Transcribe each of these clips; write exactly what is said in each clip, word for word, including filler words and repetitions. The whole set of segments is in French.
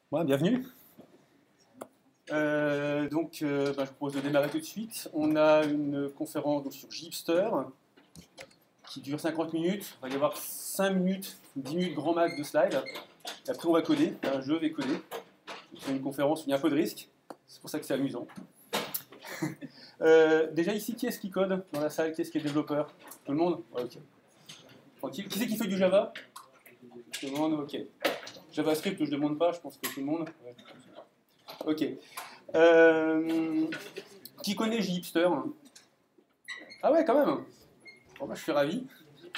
Ouais, bienvenue. Euh, donc, euh, bah, je vous propose de démarrer tout de suite. On a une conférence donc, sur Gipster qui dure cinquante minutes. Il va y avoir cinq minutes, dix minutes grand max de slides. Et après, on va coder. Enfin, je vais coder. C'est une conférence où il y a un peu de risque. C'est pour ça que c'est amusant. euh, déjà, ici, qui est-ce qui code dans la salle? Qui est-ce qui est développeur? Tout le monde? Ouais, ok. Tranquille. Qui c'est qui fait du Java? Tout le monde? Ok. JavaScript, je ne demande pas, je pense que tout le monde. Ouais. Ok. Euh, qui connaît Gipster? Ah ouais, quand même. Bon, bah, je suis ravi.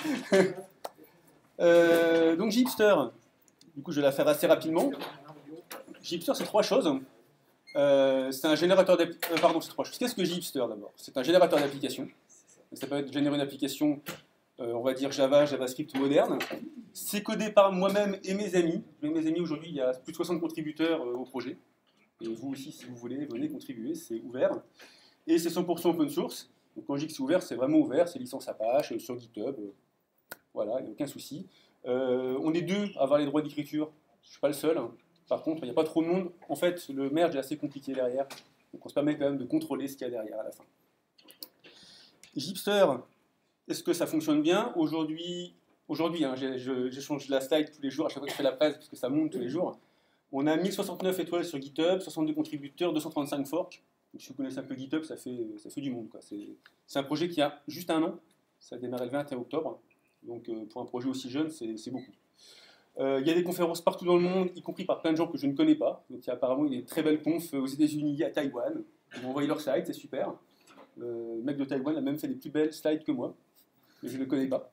euh, donc Gipster, du coup, je vais la faire assez rapidement. Gipster, c'est trois choses. Euh, c'est un générateur d'applications. Euh, pardon, c'est trois choses. Qu'est-ce que Gipster d'abord? C'est un générateur d'applications. Ça peut être générer une application, euh, on va dire Java, JavaScript moderne. C'est codé par moi-même et mes amis. Mes amis, aujourd'hui, il y a plus de soixante contributeurs euh, au projet. Et vous aussi, si vous voulez, venez contribuer, c'est ouvert. Et c'est cent pour cent open source. Donc quand je dis que c'est ouvert, c'est vraiment ouvert, c'est licence Apache, sur GitHub, euh, voilà, il n'y a aucun souci. Euh, on est deux à avoir les droits d'écriture, je ne suis pas le seul. Par contre, il n'y a pas trop de monde. En fait, le merge est assez compliqué derrière. Donc on se permet quand même de contrôler ce qu'il y a derrière à la fin. Gipster, est-ce que ça fonctionne bien? Aujourd'hui, aujourd'hui hein, j'échange la slide tous les jours, à chaque fois que je fais la presse, parce que ça monte tous les jours. On a mille soixante-neuf étoiles sur GitHub, soixante-deux contributeurs, deux cent trente-cinq forks. Donc, si vous connaissez un peu GitHub, ça fait, ça fait du monde. C'est un projet qui a juste un an. Ça a démarré le vingt et un octobre. Donc euh, pour un projet aussi jeune, c'est beaucoup. Euh, il y a des conférences partout dans le monde, y compris par plein de gens que je ne connais pas. Donc, il y a apparemment il y a des très belles confs aux États-Unis, à Taïwan. Ils m'ont envoyé leur slide, c'est super. Euh, le mec de Taïwan a même fait des plus belles slides que moi. Mais je ne le connais pas.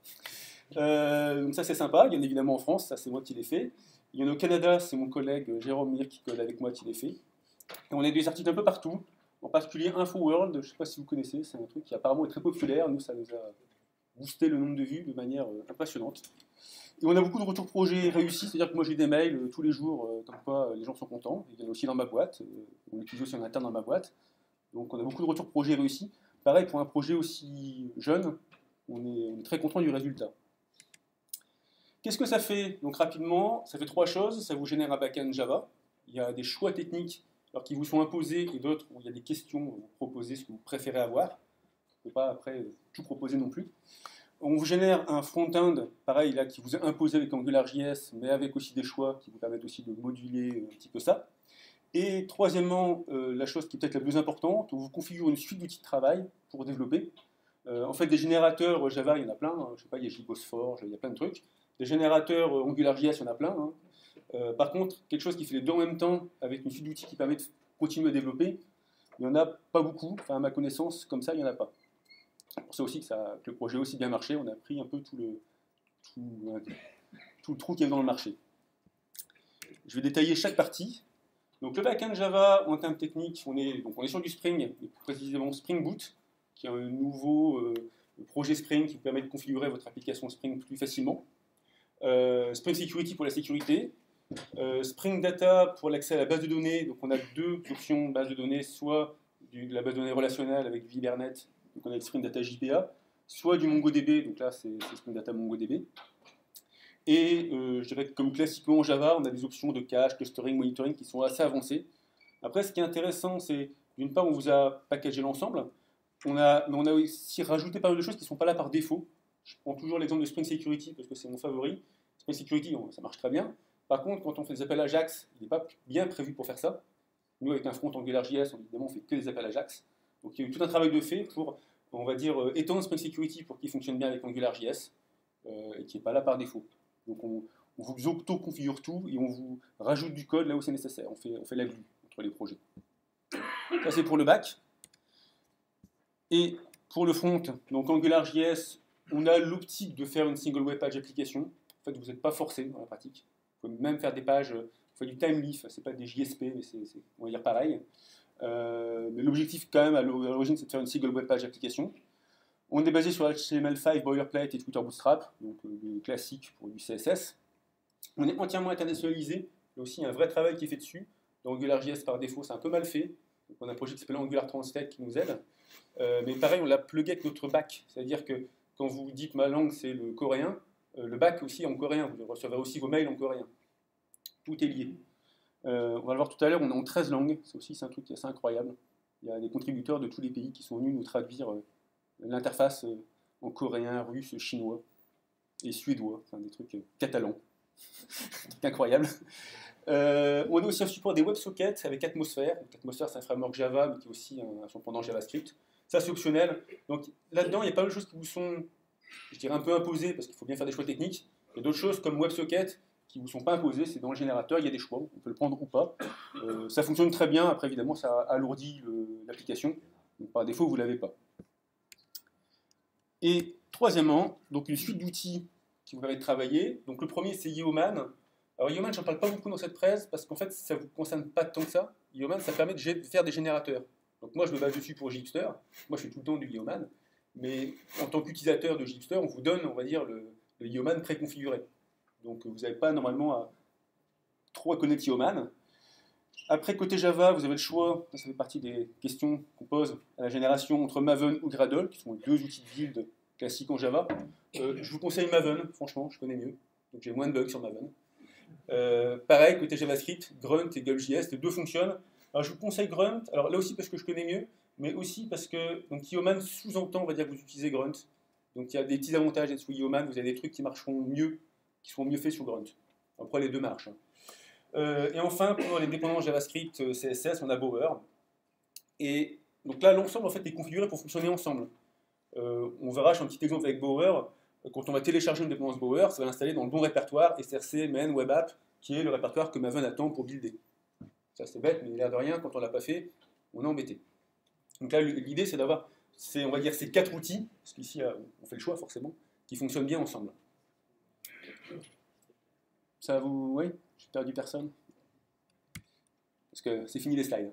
Euh, donc ça c'est sympa. Bien évidemment en France, ça c'est moi qui l'ai fait. Il y en a au Canada, c'est mon collègue Jérôme Mir qui code avec moi qui l'ai fait. Et on a des articles un peu partout, en particulier InfoWorld, je ne sais pas si vous connaissez, c'est un truc qui apparemment est très populaire. Nous, ça nous a boosté le nombre de vues de manière euh, impressionnante. Et on a beaucoup de retours projets réussis, c'est-à-dire que moi j'ai des mails euh, tous les jours, euh, comme quoi euh, les gens sont contents. Il y en a aussi dans ma boîte, euh, on l'utilise aussi en interne dans ma boîte. Donc on a beaucoup de retours projets réussis. Pareil, pour un projet aussi jeune, on est, on est très content du résultat. Qu'est-ce que ça fait? Donc rapidement, ça fait trois choses. Ça vous génère un backend Java. Il y a des choix techniques alors, qui vous sont imposés et d'autres où il y a des questions, vous proposez ce que vous préférez avoir. Il ne faut pas après tout proposer non plus. On vous génère un front-end, pareil, là, qui vous est imposé avec AngularJS, mais avec aussi des choix qui vous permettent aussi de moduler un petit peu ça. Et troisièmement, euh, la chose qui est peut-être la plus importante, on vous configure une suite d'outils de travail pour développer. Euh, en fait, des générateurs Java, il y en a plein. Hein, je sais pas, il y a JBossForge, il y a plein de trucs. Des générateurs AngularJS, il y en a plein. Hein. Euh, par contre, quelque chose qui fait les deux en même temps, avec une suite d'outils qui permet de continuer à développer, il n'y en a pas beaucoup. Enfin, à ma connaissance, comme ça, il n'y en a pas. C'est pour ça aussi que, ça, que le projet a aussi bien marché. On a pris un peu tout le, tout, tout le trou qu'il y avait dans le marché. Je vais détailler chaque partie. Donc le backend Java, en termes techniques, on est, donc on est sur du Spring, et plus précisément Spring Boot, qui est un nouveau euh, projet Spring qui vous permet de configurer votre application Spring plus facilement. Euh, Spring Security pour la sécurité. Euh, Spring Data pour l'accès à la base de données. Donc on a deux options de base de données, soit du, de la base de données relationnelle avec du Hibernate, donc on a le Spring Data J P A, soit du MongoDB, donc là c'est Spring Data MongoDB. Et euh, je dirais que comme classiquement en Java, on a des options de cache, clustering, monitoring qui sont assez avancées. Après, ce qui est intéressant, c'est d'une part, on vous a packagé l'ensemble, on a, mais on a aussi rajouté pas mal de choses qui ne sont pas là par défaut. Je prends toujours l'exemple de Spring Security parce que c'est mon favori. Spring Security, ça marche très bien. Par contre, quand on fait des appels Ajax, il n'est pas bien prévu pour faire ça. Nous, avec un front AngularJS, évidemment, on fait que des appels Ajax. Donc il y a eu tout un travail de fait pour, on va dire, étendre Spring Security pour qu'il fonctionne bien avec AngularJS euh, et qui n'est pas là par défaut. Donc on, on vous auto-configure tout et on vous rajoute du code là où c'est nécessaire. On fait, on fait la glue entre les projets. Ça c'est pour le back. Et pour le front, donc AngularJS, on a l'optique de faire une single web page application. En fait, vous n'êtes pas forcé dans la pratique. Vous pouvez même faire des pages, vous faites du timeleaf, c'est pas des J S P, mais c'est, on va dire pareil. Euh, mais l'objectif quand même à l'origine, c'est de faire une single web page application. On est basé sur H T M L cinq, Boilerplate et Twitter Bootstrap, donc euh, des classiques pour du C S S. On est entièrement internationalisé, il y a aussi un vrai travail qui est fait dessus. Dans AngularJS par défaut, c'est un peu mal fait. Donc, on a un projet qui s'appelle Angular Translate qui nous aide. Euh, mais pareil, on l'a plugué avec notre back, c'est-à-dire que quand vous dites ma langue c'est le coréen, euh, le back aussi en coréen, vous recevrez aussi vos mails en coréen. Tout est lié. Euh, on va le voir tout à l'heure, on est en treize langues, c'est aussi un truc assez incroyable. Il y a des contributeurs de tous les pays qui sont venus nous traduire euh, l'interface euh, en coréen, russe, chinois et suédois, enfin des trucs euh, catalans. C'est incroyable. Euh, on a aussi un support des WebSockets avec Atmosphere. Donc, Atmosphere, c'est un framework Java, mais qui est aussi un, son pendant JavaScript. Ça, c'est optionnel. Donc là-dedans, il y a pas mal de choses qui vous sont, je dirais, un peu imposées, parce qu'il faut bien faire des choix techniques. Il y a d'autres choses comme WebSocket qui ne vous sont pas imposées. C'est dans le générateur, il y a des choix. On peut le prendre ou pas. Euh, ça fonctionne très bien. Après, évidemment, ça alourdit l'application. Donc par défaut, vous ne l'avez pas. Et troisièmement, donc une suite d'outils qui vous permet de travailler. Donc le premier, c'est Yeoman. Alors Yeoman, j'en parle pas beaucoup dans cette presse parce qu'en fait, ça ne vous concerne pas tant que ça. Yeoman, ça permet de faire des générateurs. Donc moi, je me base dessus pour Gipster. Moi, je fais tout le temps du Yeoman. Mais en tant qu'utilisateur de Gipster, on vous donne, on va dire, le, le Yeoman préconfiguré. Donc vous n'avez pas normalement à, trop à connaître Yeoman. Après, côté Java, vous avez le choix, ça fait partie des questions qu'on pose à la génération, entre Maven ou Gradle, qui sont les deux outils de build classiques en Java. Euh, je vous conseille Maven, franchement, je connais mieux. Donc j'ai moins de bugs sur Maven. Euh, pareil, côté JavaScript, Grunt et Gulp.js, les deux fonctionnent. Alors je vous conseille Grunt, alors là aussi parce que je connais mieux, mais aussi parce que donc, Yeoman sous-entend, on va dire que vous utilisez Grunt. Donc il y a des petits avantages d'être sous Yeoman, vous avez des trucs qui marcheront mieux, qui seront mieux faits sur Grunt. Après les deux marchent. Hein. Euh, et enfin, pour les dépendances JavaScript, euh, C S S, on a Bower. Et donc là, l'ensemble en fait est configuré pour fonctionner ensemble. Euh, on verra, je fais un petit exemple avec Bower. Quand on va télécharger une dépendance Bower, ça va l'installer dans le bon répertoire S R C, main, web app, qui est le répertoire que Maven attend pour builder. Ça c'est bête, mais l'air de rien, quand on ne l'a pas fait, on est embêté. Donc là, l'idée c'est d'avoir, on va dire, ces quatre outils, parce qu'ici on fait le choix forcément, qui fonctionnent bien ensemble. Ça vous... Oui, j'ai perdu personne. Parce que c'est fini les slides.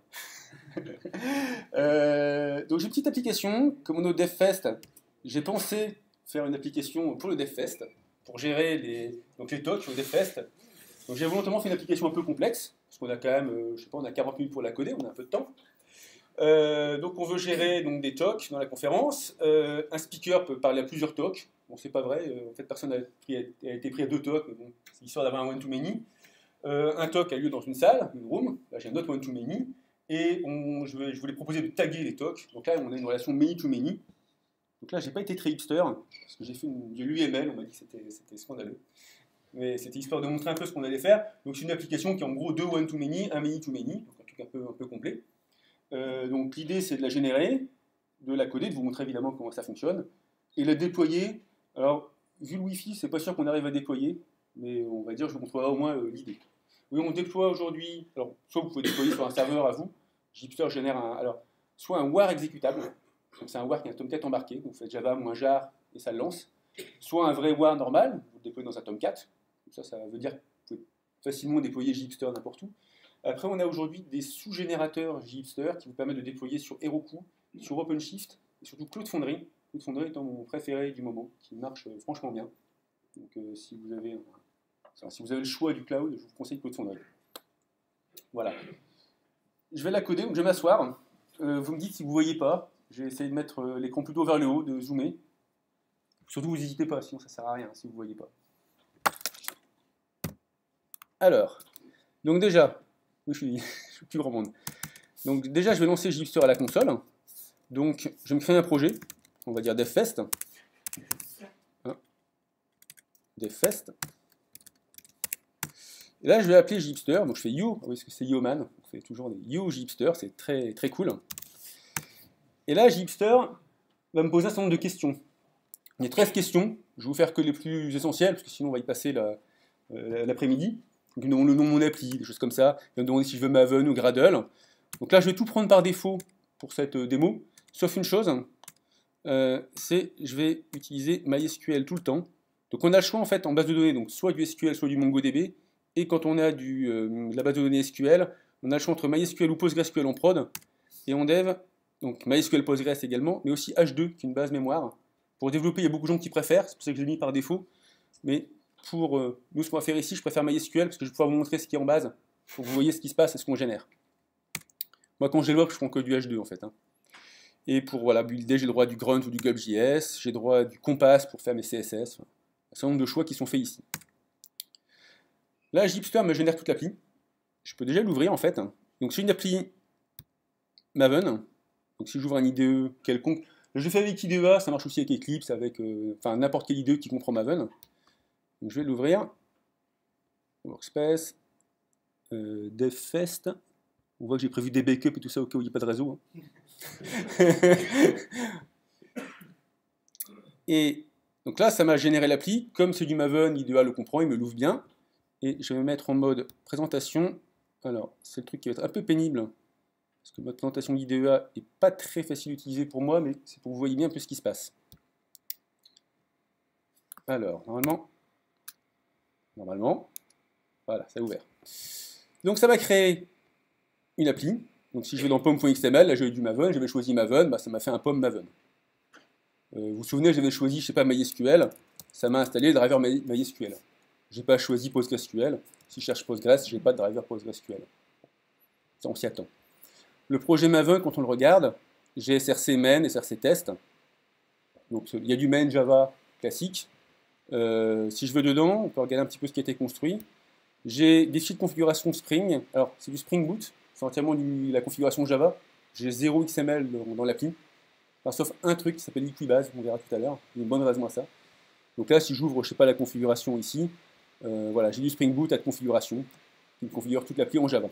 euh, donc j'ai une petite application, comme on est au DevFest, j'ai pensé faire une application pour le DevFest, pour gérer les, donc les talks au DevFest. Donc j'ai volontairement fait une application un peu complexe, parce qu'on a quand même, euh, je sais pas, on a quarante minutes pour la coder, on a un peu de temps. Euh, donc on veut gérer donc, des talks dans la conférence. Euh, un speaker peut parler à plusieurs talks. Bon, c'est pas vrai, euh, en fait personne n'a été pris à deux talks, mais bon, c'est histoire d'avoir un one-to-many. Euh, un talk a lieu dans une salle, une room, là j'ai un autre one-to-many, et on, je, vais, je voulais proposer de taguer les talks. Donc là on a une relation many-to-many. Donc là j'ai pas été très hipster, parce que j'ai lu U M L, on m'a dit que c'était scandaleux. Mais c'était histoire de montrer un peu ce qu'on allait faire. Donc c'est une application qui est en gros deux one-to-many, un many-to-many, donc un truc un peu, un peu complet. Euh, donc l'idée c'est de la générer, de la coder, de vous montrer évidemment comment ça fonctionne, et la déployer. Alors vu le Wi-Fi, c'est pas sûr qu'on arrive à déployer, mais on va dire je vous montrerai au moins euh, l'idée. Oui, on déploie aujourd'hui, alors soit vous pouvez déployer sur un serveur à vous, Gipster génère un, alors soit un war exécutable, donc c'est un war qui a un Tomcat embarqué, donc vous faites Java moins jar et ça le lance, soit un vrai war normal, vous le déployez dans un Tomcat, ça ça veut dire que vous pouvez facilement déployer Gipster n'importe où. Après, on a aujourd'hui des sous-générateurs Gipster qui vous permettent de déployer sur Heroku, sur OpenShift et surtout Cloud Foundry. Cloud Foundry étant mon préféré du moment, qui marche euh, franchement bien. Donc, euh, si, vous avez, euh, si vous avez le choix du cloud, je vous conseille Cloud Foundry. Voilà. Je vais la coder, donc je vais m'asseoir. Euh, vous me dites si vous ne voyez pas. J'ai essayé de mettre euh, l'écran plutôt vers le haut, de zoomer. Surtout, vous n'hésitez pas, sinon ça ne sert à rien si vous ne voyez pas. Alors, donc déjà, oui, je suis, je suis plus grand monde. Donc déjà, je vais lancer Gipster à la console. Donc, je vais me créer un projet. On va dire DevFest. Hein, DevFest. Et là, je vais appeler Gipster. Donc, je fais You. Oui, parce que c'est Yeoman. On fait toujours des You Gipster. C'est très, très cool. Et là, Gipster va me poser un certain nombre de questions. Il y a treize questions. Je vais vous faire que les plus essentielles, parce que sinon, on va y passer l'après-midi. Donc, il me demande le nom de mon appli, des choses comme ça. Il va me demander si je veux Maven ou Gradle. Donc là, je vais tout prendre par défaut pour cette euh, démo, sauf une chose, euh, c'est je vais utiliser MySQL tout le temps. Donc on a le choix en fait en base de données, donc soit du S Q L, soit du MongoDB. Et quand on a du, euh, de la base de données S Q L, on a le choix entre MySQL ou PostgreSQL en prod. Et en dev, donc MySQL Postgres également, mais aussi H deux, qui est une base mémoire. Pour développer, il y a beaucoup de gens qui préfèrent, c'est pour ça que je l'ai mis par défaut. Mais pour euh, nous, ce qu'on va faire ici, je préfère MySQL, parce que je vais pouvoir vous montrer ce qui est en base, pour que vous voyez ce qui se passe et ce qu'on génère. Moi, quand je développe, je prends que du H deux, en fait. Hein. Et pour voilà, builder, j'ai le droit du Grunt ou du Gulp.js, j'ai le droit du Compass pour faire mes C S S. Enfin, un certain nombre de choix qui sont faits ici. Là, Gipster me génère toute l'appli. je peux déjà l'ouvrir en fait. Donc c'est une appli Maven. Donc si j'ouvre un I D E quelconque, je fais avec I D E A, ça marche aussi avec Eclipse, avec euh, enfin n'importe quel I D E qui comprend Maven. Donc je vais l'ouvrir. Workspace, euh, DevFest. On voit que j'ai prévu des backups et tout ça au cas où il n'y a pas de réseau. Hein. Et donc là, ça m'a généré l'appli. Comme c'est du Maven, I D E A le comprend, il me l'ouvre bien. Et je vais me mettre en mode présentation. Alors, c'est le truc qui va être un peu pénible. Parce que notre présentation d'I D E A n'est pas très facile à utiliser pour moi, mais c'est pour que vous voyez bien un peu ce qui se passe. Alors, normalement, normalement, voilà, ça a ouvert. Donc ça m'a créé une appli. Donc si je vais dans pom point X M L, là j'ai du Maven, j'avais choisi Maven, bah, ça m'a fait un pom Maven. Euh, vous vous souvenez, j'avais choisi, je sais pas, MySQL, ça m'a installé le driver MySQL. Je n'ai pas choisi PostgreSQL. Si je cherche Postgres, je n'ai pas de driver PostgreSQL. Ça, on s'y attend. Le projet Maven, quand on le regarde, j'ai S R C main, S R C test. Donc il y a du main Java classique. Euh, si je veux dedans, on peut regarder un petit peu ce qui a été construit. J'ai des fichiers de configuration Spring. Alors, c'est du Spring Boot, c'est entièrement du, la configuration Java. J'ai zéro X M L dans, dans l'appli. Enfin, sauf un truc qui s'appelle Equibase, on verra tout à l'heure. Il y a une bonne raison à ça. Donc là, si j'ouvre, je sais pas, la configuration ici, euh, voilà, j'ai du Spring Boot à de configuration, qui me configure toute l'appli en Java.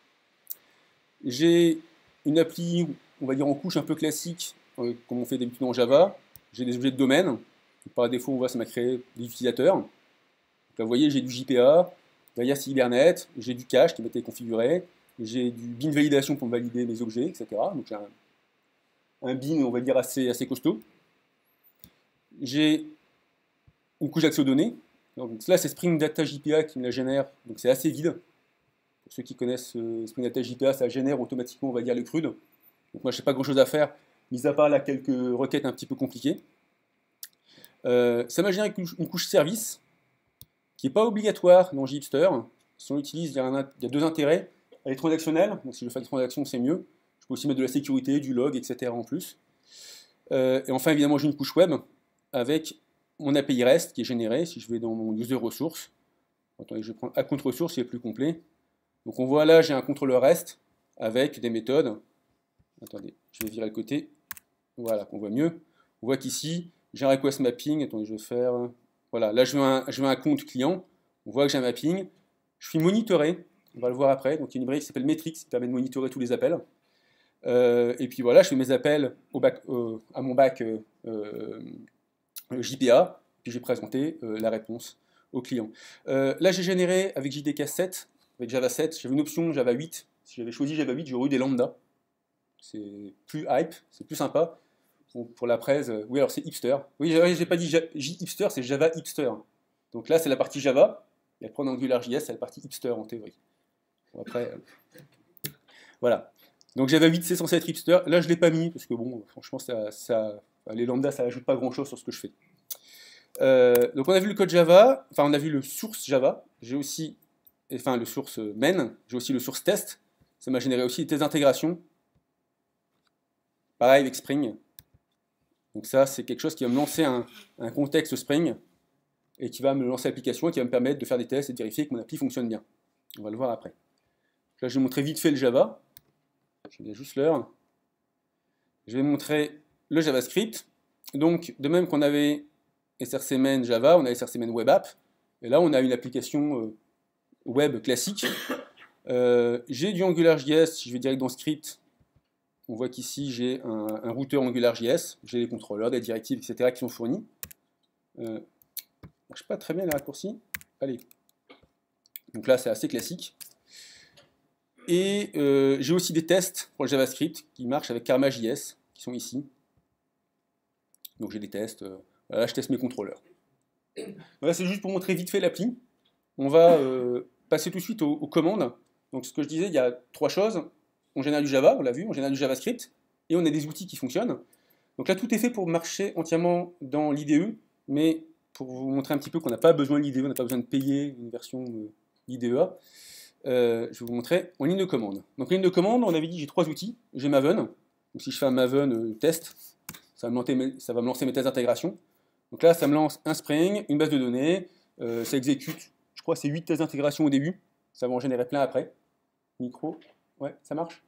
J'ai une appli, on va dire en couche un peu classique, euh, comme on fait d'habitude en Java. J'ai des objets de domaine. Donc, par défaut, on voit, ça m'a créé des utilisateurs. Donc là, vous voyez, j'ai du J P A. Derrière, c'est Hibernate. J'ai du cache qui m'a été configuré. J'ai du bin validation pour valider mes objets, et cetera. Donc j'ai un, un bin, on va dire, assez, assez costaud. J'ai une couche d'accès aux données. Donc là, c'est Spring Data J P A qui me la génère. Donc c'est assez vide. Pour ceux qui connaissent euh, Spring Data J P A, ça génère automatiquement, on va dire, le crude. Donc moi, je n'ai pas grand-chose à faire, mis à part là quelques requêtes un petit peu compliquées. Euh, ça m'a généré une couche service, qui n'est pas obligatoire dans JHipster. Si on l'utilise, il, il y a deux intérêts. Elle est transactionnelle, donc si je fais des transactions, c'est mieux. Je peux aussi mettre de la sécurité, du log, et cetera en plus. Euh, et enfin, évidemment, j'ai une couche web avec mon A P I REST qui est généré. Si je vais dans mon user ressources, attendez, je vais prendre account ressources, c'est plus complet. Donc on voit là, j'ai un contrôleur REST avec des méthodes. Attendez, je vais virer le côté. Voilà, qu'on voit mieux. On voit qu'ici, j'ai un request mapping. Attendez, je vais faire... Voilà, là je veux, un, je veux un compte client. On voit que j'ai un mapping. Je suis monitoré. On va le voir après. Donc il y a une librairie qui s'appelle Metrix qui permet de monitorer tous les appels. Euh, et puis voilà, je fais mes appels au back, euh, à mon back euh, euh, J P A. Puis j'ai présenté euh, la réponse au client. Euh, là j'ai généré avec J D K sept, avec Java sept. J'avais une option Java huit. Si j'avais choisi Java huit, j'aurais eu des lambda. C'est plus hype, c'est plus sympa. Pour, pour la presse, euh, oui alors c'est hipster. Oui, j'ai pas dit J-hipster, c'est Java hipster. Donc là c'est la partie Java. Et après en AngularJS, c'est la partie hipster en théorie. Bon, après, euh, voilà. Donc Java huit, c'est censé être hipster. Là, je ne l'ai pas mis, parce que bon, franchement, ça, ça, les lambda, ça n'ajoute pas grand-chose sur ce que je fais. Euh, donc on a vu le code Java, enfin on a vu le source Java. J'ai aussi, enfin le source main, j'ai aussi le source test. Ça m'a généré aussi des tests d'intégration. Pareil avec Spring. Donc ça, c'est quelque chose qui va me lancer un, un contexte Spring, et qui va me lancer l'application, et qui va me permettre de faire des tests et de vérifier que mon appli fonctionne bien. On va le voir après. Là, je vais montrer vite fait le Java. Je vais juste l'heure. Je vais montrer le JavaScript. Donc, de même qu'on avait S R C main Java, on a S R C main web app. Et là, on a une application euh, web classique. Euh, j'ai du AngularJS, si je vais direct dans script. On voit qu'ici, j'ai un, un routeur AngularJS. J'ai les contrôleurs, des directives, et cetera qui sont fournis. Euh, marche pas très bien les raccourcis. Allez. Donc là, c'est assez classique. Et euh, j'ai aussi des tests pour le JavaScript qui marchent avec Karma.js, qui sont ici. Donc j'ai des tests. Euh, là, je teste mes contrôleurs. Voilà, c'est juste pour montrer vite fait l'appli. On va euh, passer tout de suite aux, aux commandes. Donc ce que je disais, il y a trois choses. On génère du Java, on l'a vu, on génère du JavaScript, et on a des outils qui fonctionnent. Donc là, tout est fait pour marcher entièrement dans l'I D E, mais pour vous montrer un petit peu qu'on n'a pas besoin de l'I D E, on n'a pas besoin de payer une version d'I D E A. Euh, je vais vous montrer en ligne de commande. Donc en ligne de commande, on avait dit j'ai trois outils. J'ai Maven. Donc si je fais un Maven euh, test, ça va, me lancer mes, ça va me lancer mes tests d'intégration. Donc là, ça me lance un Spring, une base de données, euh, ça exécute, je crois, c'est huit tests d'intégration au début. Ça va en générer plein après. Micro. Ouais, ça marche?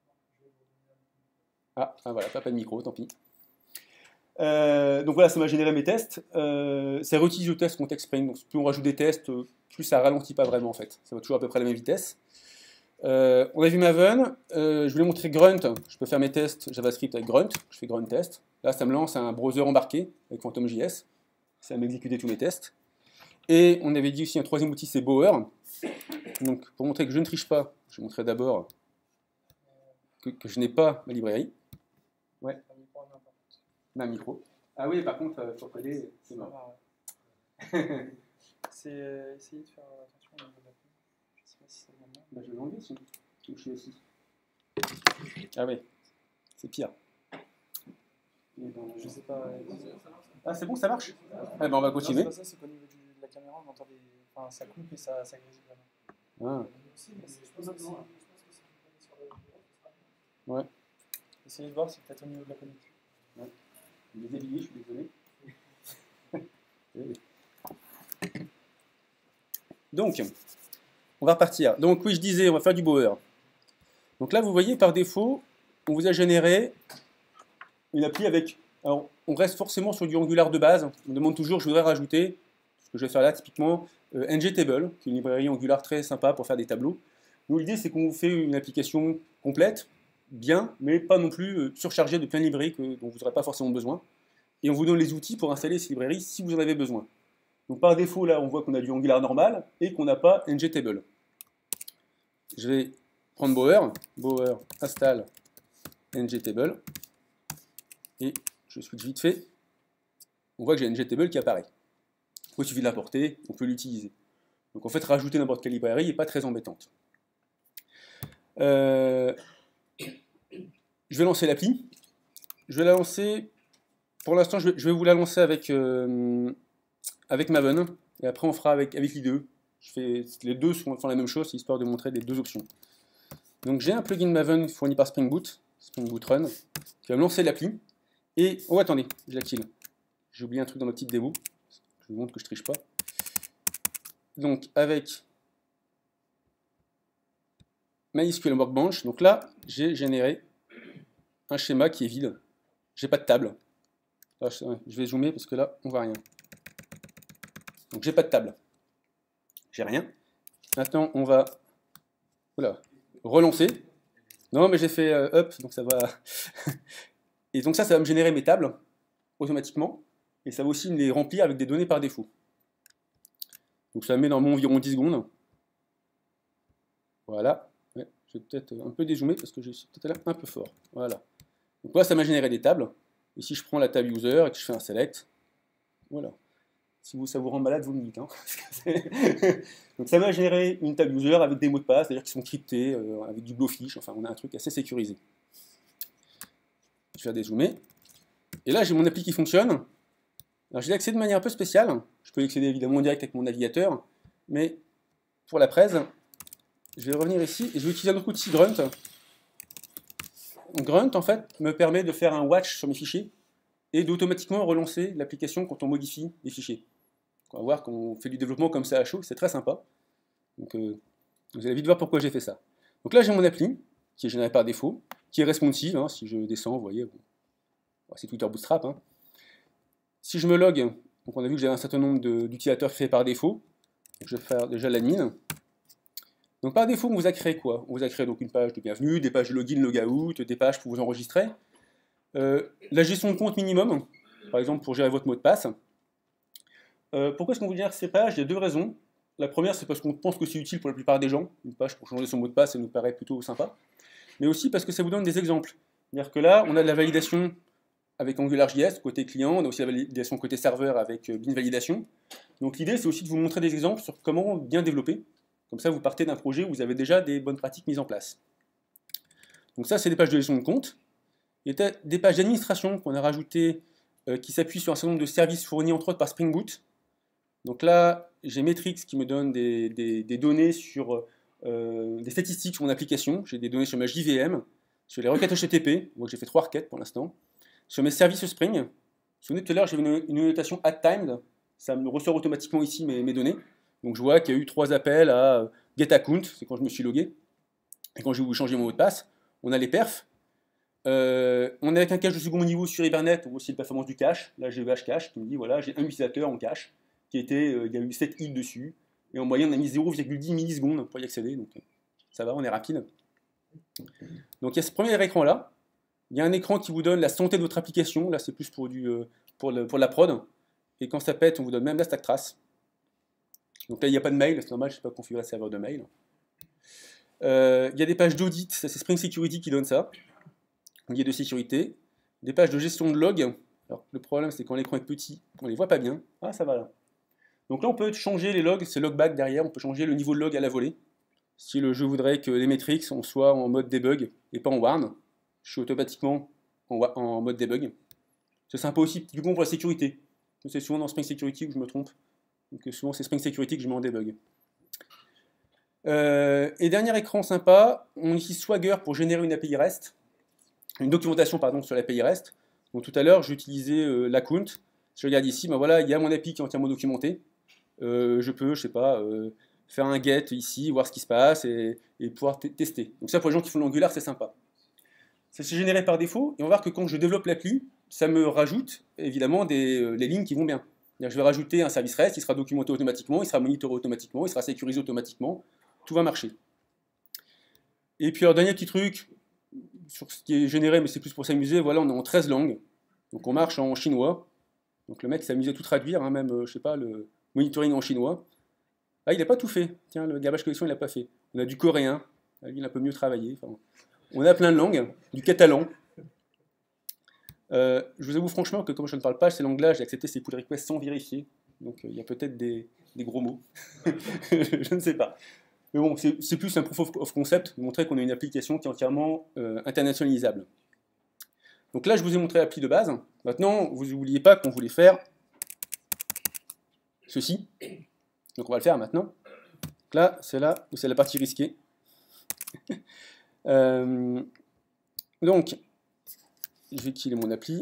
Ah, ah voilà, pas, pas de micro, tant pis. Euh, donc voilà, ça m'a généré mes tests. Euh, ça réutilise le test contexte Spring. Donc plus on rajoute des tests, plus ça ralentit pas vraiment en fait. Ça va toujours à peu près à la même vitesse. Euh, on a vu Maven. Euh, je voulais montrer Grunt. Je peux faire mes tests JavaScript avec Grunt. Je fais Grunt test. Là, ça me lance un browser embarqué avec PhantomJS. Ça va m'exécuter tous mes tests. Et on avait dit aussi un troisième outil, c'est Bower. Donc pour montrer que je ne triche pas, je vais montrer d'abord que, que je n'ai pas ma librairie. Ouais. Ma micro. Ah oui, par contre, pour coder, c'est mort. C'est euh, essayer de faire attention au niveau de la plume. Je sais pas si ça demande. Bah, je vais l'enlever si je suis aussi. Ah oui, c'est pire. Dans... Je sais pas. Ah, c'est bon, ça marche? Ah, ben on va continuer. Non, c'est pas ça, c'est qu'au niveau du, de la caméra, on entend des. Enfin, ça coupe et ça, ça grésille vraiment. Ah. Ouais. Ouais. Essayez de voir, c'est peut-être au niveau de la connexion. Ouais. Je les ai habillés, je suis désolé. Donc, on va repartir. Donc oui, je disais, on va faire du Bower. Donc là, vous voyez, par défaut, on vous a généré une appli avec... Alors, on reste forcément sur du Angular de base. On me demande toujours, je voudrais rajouter, ce que je vais faire là, typiquement, euh, ngTable, qui est une librairie Angular très sympa pour faire des tableaux. Donc l'idée, c'est qu'on vous fait une application complète, bien, mais pas non plus euh, surchargée de plein de librairies que, dont vous n'aurez pas forcément besoin. Et on vous donne les outils pour installer ces librairies si vous en avez besoin. Donc par défaut, là, on voit qu'on a du Angular normal et qu'on n'a pas ngTable. Je vais prendre Bower, Bower install ngTable, et je switch vite fait. On voit que j'ai ngTable qui apparaît. Il suffit de l'importer, on peut l'utiliser. Donc en fait, rajouter n'importe quelle librairie n'est pas très embêtante. Euh, je vais lancer l'appli. Je vais la lancer, pour l'instant, je, je vais vous la lancer avec, euh, avec Maven, et après on fera avec, avec l'I D E. Je fais, les deux font la même chose, histoire de montrer les deux options. Donc j'ai un plugin Maven fourni par Spring Boot, Spring Boot Run, qui va me lancer l'appli. Et, oh attendez, je la kill. J'ai oublié un truc dans ma petite démo. Je vous montre que je triche pas. Donc avec MySQL Workbench, donc là j'ai généré un schéma qui est vide. J'ai pas de table. Là, je vais zoomer parce que là on voit rien. Donc j'ai pas de table. J'ai rien. Maintenant on va voilà, relancer. Non mais j'ai fait euh, up, donc ça va. Et donc ça, ça va me générer mes tables automatiquement. Et ça va aussi me les remplir avec des données par défaut. Donc ça met dans mon environ dix secondes. Voilà. Ouais, je vais peut-être un peu dézoomer parce que je suis peut-être là un peu fort. Voilà. Donc là, ça m'a généré des tables. Et si je prends la table user et que je fais un select, voilà. Si vous, ça vous rend malade, vous me dites. Hein. Donc ça m'a généré une table user avec des mots de passe, c'est-à-dire qui sont cryptés, euh, avec du blowfish. Enfin, on a un truc assez sécurisé. Je vais dézoomer. Et là, j'ai mon appli qui fonctionne. Alors, j'ai accédé de manière un peu spéciale. Je peux y accéder évidemment en direct avec mon navigateur. Mais pour la presse, je vais revenir ici et je vais utiliser un autre outil, Grunt. Grunt, en fait, me permet de faire un watch sur mes fichiers et d'automatiquement relancer l'application quand on modifie les fichiers. On va voir qu'on fait du développement comme ça à chaud, c'est très sympa. Donc, euh, vous allez vite voir pourquoi j'ai fait ça. Donc là, j'ai mon appli, qui est générée par défaut, qui est responsive. Hein, si je descends, vous voyez, bon, c'est Twitter Bootstrap. Hein. Si je me log, donc on a vu que j'avais un certain nombre d'utilisateurs créés par défaut. Donc je vais faire déjà l'admin. Donc par défaut, on vous a créé quoi? On vous a créé donc une page de bienvenue, des pages de login, logout, des pages pour vous enregistrer. Euh, la gestion de compte minimum, par exemple pour gérer votre mot de passe. Euh, pourquoi est-ce qu'on vous génère ces pages? Il y a deux raisons. La première, c'est parce qu'on pense que c'est utile pour la plupart des gens. Une page pour changer son mot de passe, ça nous paraît plutôt sympa. Mais aussi parce que ça vous donne des exemples. C'est-à-dire que là, on a de la validation avec AngularJS côté client, on a aussi la validation côté serveur avec Bin Validation. Donc l'idée, c'est aussi de vous montrer des exemples sur comment bien développer. Comme ça, vous partez d'un projet où vous avez déjà des bonnes pratiques mises en place. Donc ça, c'est des pages de gestion de compte. Il y a des pages d'administration qu'on a rajoutées euh, qui s'appuient sur un certain nombre de services fournis entre autres par Spring Boot. Donc là, j'ai Metrix qui me donne des, des, des données sur euh, des statistiques sur mon application. J'ai des données sur ma J V M, sur les requêtes H T T P. Moi, j'ai fait trois requêtes pour l'instant. Sur mes services Spring. Vous vous souvenez, tout à l'heure, j'avais une, une notation add-timed. Ça me ressort automatiquement ici mes, mes données. Donc je vois qu'il y a eu trois appels à GetAccount, c'est quand je me suis logué. Et quand je vais vous changer mon mot de passe, on a les perfs. Euh, on est avec un cache de second niveau sur Hibernate, on voit aussi la performance du cache. Là, j'ai V H Cache qui me dit voilà, j'ai un utilisateur en cache, qui était, euh, il y a eu sept hits dessus, et en moyenne, on a mis zéro virgule dix millisecondes pour y accéder, donc ça va, on est rapide. Donc il y a ce premier écran-là. Il y a un écran qui vous donne la santé de votre application. Là, c'est plus pour, du, euh, pour, le, pour la prod. Et quand ça pète, on vous donne même la stack trace. Donc là, il n'y a pas de mail, c'est normal, je ne sais pas configurer le serveur de mail. Euh, il y a des pages d'audit, ça c'est Spring Security qui donne ça. Il y a de sécurité. Des pages de gestion de log. Alors, le problème, c'est quand l'écran est petit, on ne les voit pas bien. Ah, ça va là. Donc là, on peut changer les logs, c'est logback derrière, on peut changer le niveau de log à la volée. Si le jeu voudrait que les métriques soient en mode debug et pas en warn, je suis automatiquement en, en mode debug. C'est sympa aussi, du coup, pour la sécurité. C'est souvent dans Spring Security où je me trompe. Donc souvent, c'est Spring Security que je mets en debug. Euh, et dernier écran sympa, on utilise Swagger pour générer une A P I REST, une documentation pardon, sur l'A P I REST. Donc tout à l'heure, j'utilisais euh, l'account. Si je regarde ici, ben voilà, il y a mon A P I qui est entièrement documenté. Euh, je peux, je sais pas, euh, faire un get ici, voir ce qui se passe et, et pouvoir tester. Donc ça, pour les gens qui font l'Angular, c'est sympa. Ça s'est généré par défaut, et on va voir que quand je développe l'appli, ça me rajoute évidemment des, euh, les lignes qui vont bien. Je vais rajouter un service REST, il sera documenté automatiquement, il sera monitoré automatiquement, il sera sécurisé automatiquement, tout va marcher. Et puis, alors, dernier petit truc, sur ce qui est généré, mais c'est plus pour s'amuser, voilà, on est en treize langues, donc on marche en chinois, donc le mec s'amusait à tout traduire, hein, même, euh, je sais pas, le monitoring en chinois. Ah, il n'a pas tout fait, tiens, le garbage collection, il n'a pas fait. On a du coréen, il a un peu mieux travaillé, enfin, on a plein de langues, du catalan. Euh, je vous avoue franchement que comme je ne parle pas ces langues-là, j'ai accepté ces pull requests sans vérifier. Donc il euh, y a peut-être des, des gros mots. Je ne sais pas. Mais bon, c'est plus un proof of, of concept, montrer qu'on a une application qui est entièrement euh, internationalisable. Donc là, je vous ai montré l'appli de base. Maintenant, vous n'oubliez pas qu'on voulait faire ceci. Donc on va le faire maintenant. Donc là, c'est là où c'est la partie risquée. euh, donc, je vais killer mon appli.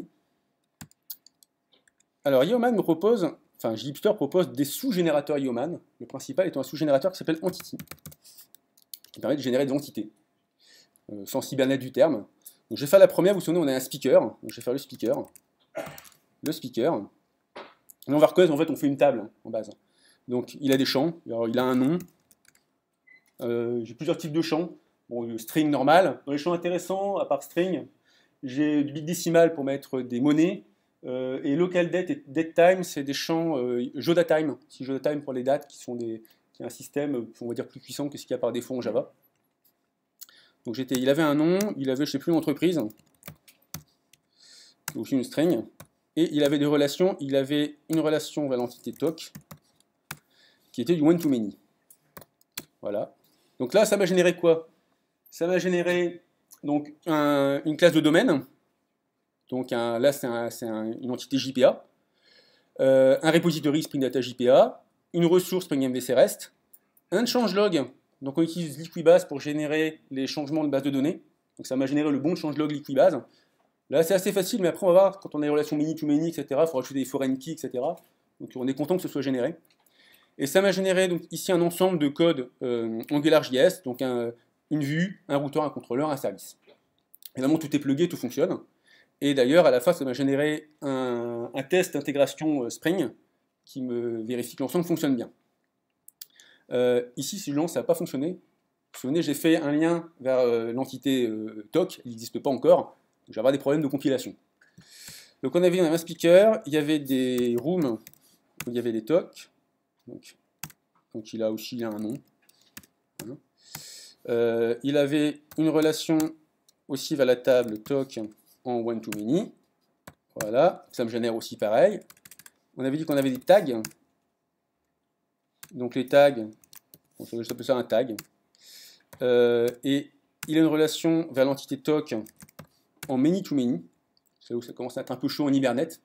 Alors, Yeoman me propose, enfin, Jupyter propose des sous-générateurs Yeoman. Le principal étant un sous-générateur qui s'appelle Entity, qui permet de générer des entités, euh, sans cybernet du terme. Donc, je vais faire la première, vous vous souvenez, on a un speaker. Donc, je vais faire le speaker. Le speaker. Et on va reconnaître, en fait, on fait une table en base. Donc, il a des champs. Alors, il a un nom. Euh, J'ai plusieurs types de champs. Bon, le string normal. Dans les champs intéressants, à part string, j'ai du bit décimal pour mettre des monnaies, euh, et local date et date time, c'est des champs euh, Jodatime, si Jodatime pour les dates, qui sont des, qui est un système, on va dire, plus puissant que ce qu'il y a par défaut en Java. Donc il avait un nom, il avait, je ne sais plus, une entreprise, aussi une string, et il avait des relations, il avait une relation vers l'entité toc, qui était du one-to-many. Voilà. Donc là, ça m'a généré quoi? Ça m'a généré donc un, une classe de domaine, donc un, là c'est un, un, une entité J P A, euh, un repository Spring Data J P A, une ressource Spring M V C REST, un changelog, donc on utilise Liquibase pour générer les changements de base de données, donc ça m'a généré le bon changelog Liquibase. Là c'est assez facile, mais après on va voir, quand on a des relations many-to-many, et cetera, il faut rajouter des foreign keys, et cetera. Donc on est content que ce soit généré. Et ça m'a généré donc, ici un ensemble de codes euh, AngularJS, donc un, une vue, un routeur, un contrôleur, un service. Évidemment, tout est plugué, tout fonctionne. Et d'ailleurs, à la fin, ça m'a généré un, un test d'intégration euh, Spring qui me vérifie que l'ensemble fonctionne bien. Euh, ici, si je lance, ça n'a pas fonctionné. Vous vous souvenez, j'ai fait un lien vers euh, l'entité euh, toc, il n'existe pas encore, donc je vais avoir des problèmes de compilation. Donc on avait un speaker, il y avait des rooms, où il y avait des tocs, donc, donc il a aussi il a un nom. Voilà. Euh, il avait une relation aussi vers la table toc en one-to-many. Voilà, ça me génère aussi pareil. On avait dit qu'on avait des tags. Donc les tags, on appelle ça un tag. Euh, et il a une relation vers l'entité toc en many-to-many. C'est là où ça commence à être un peu chaud en Hibernate.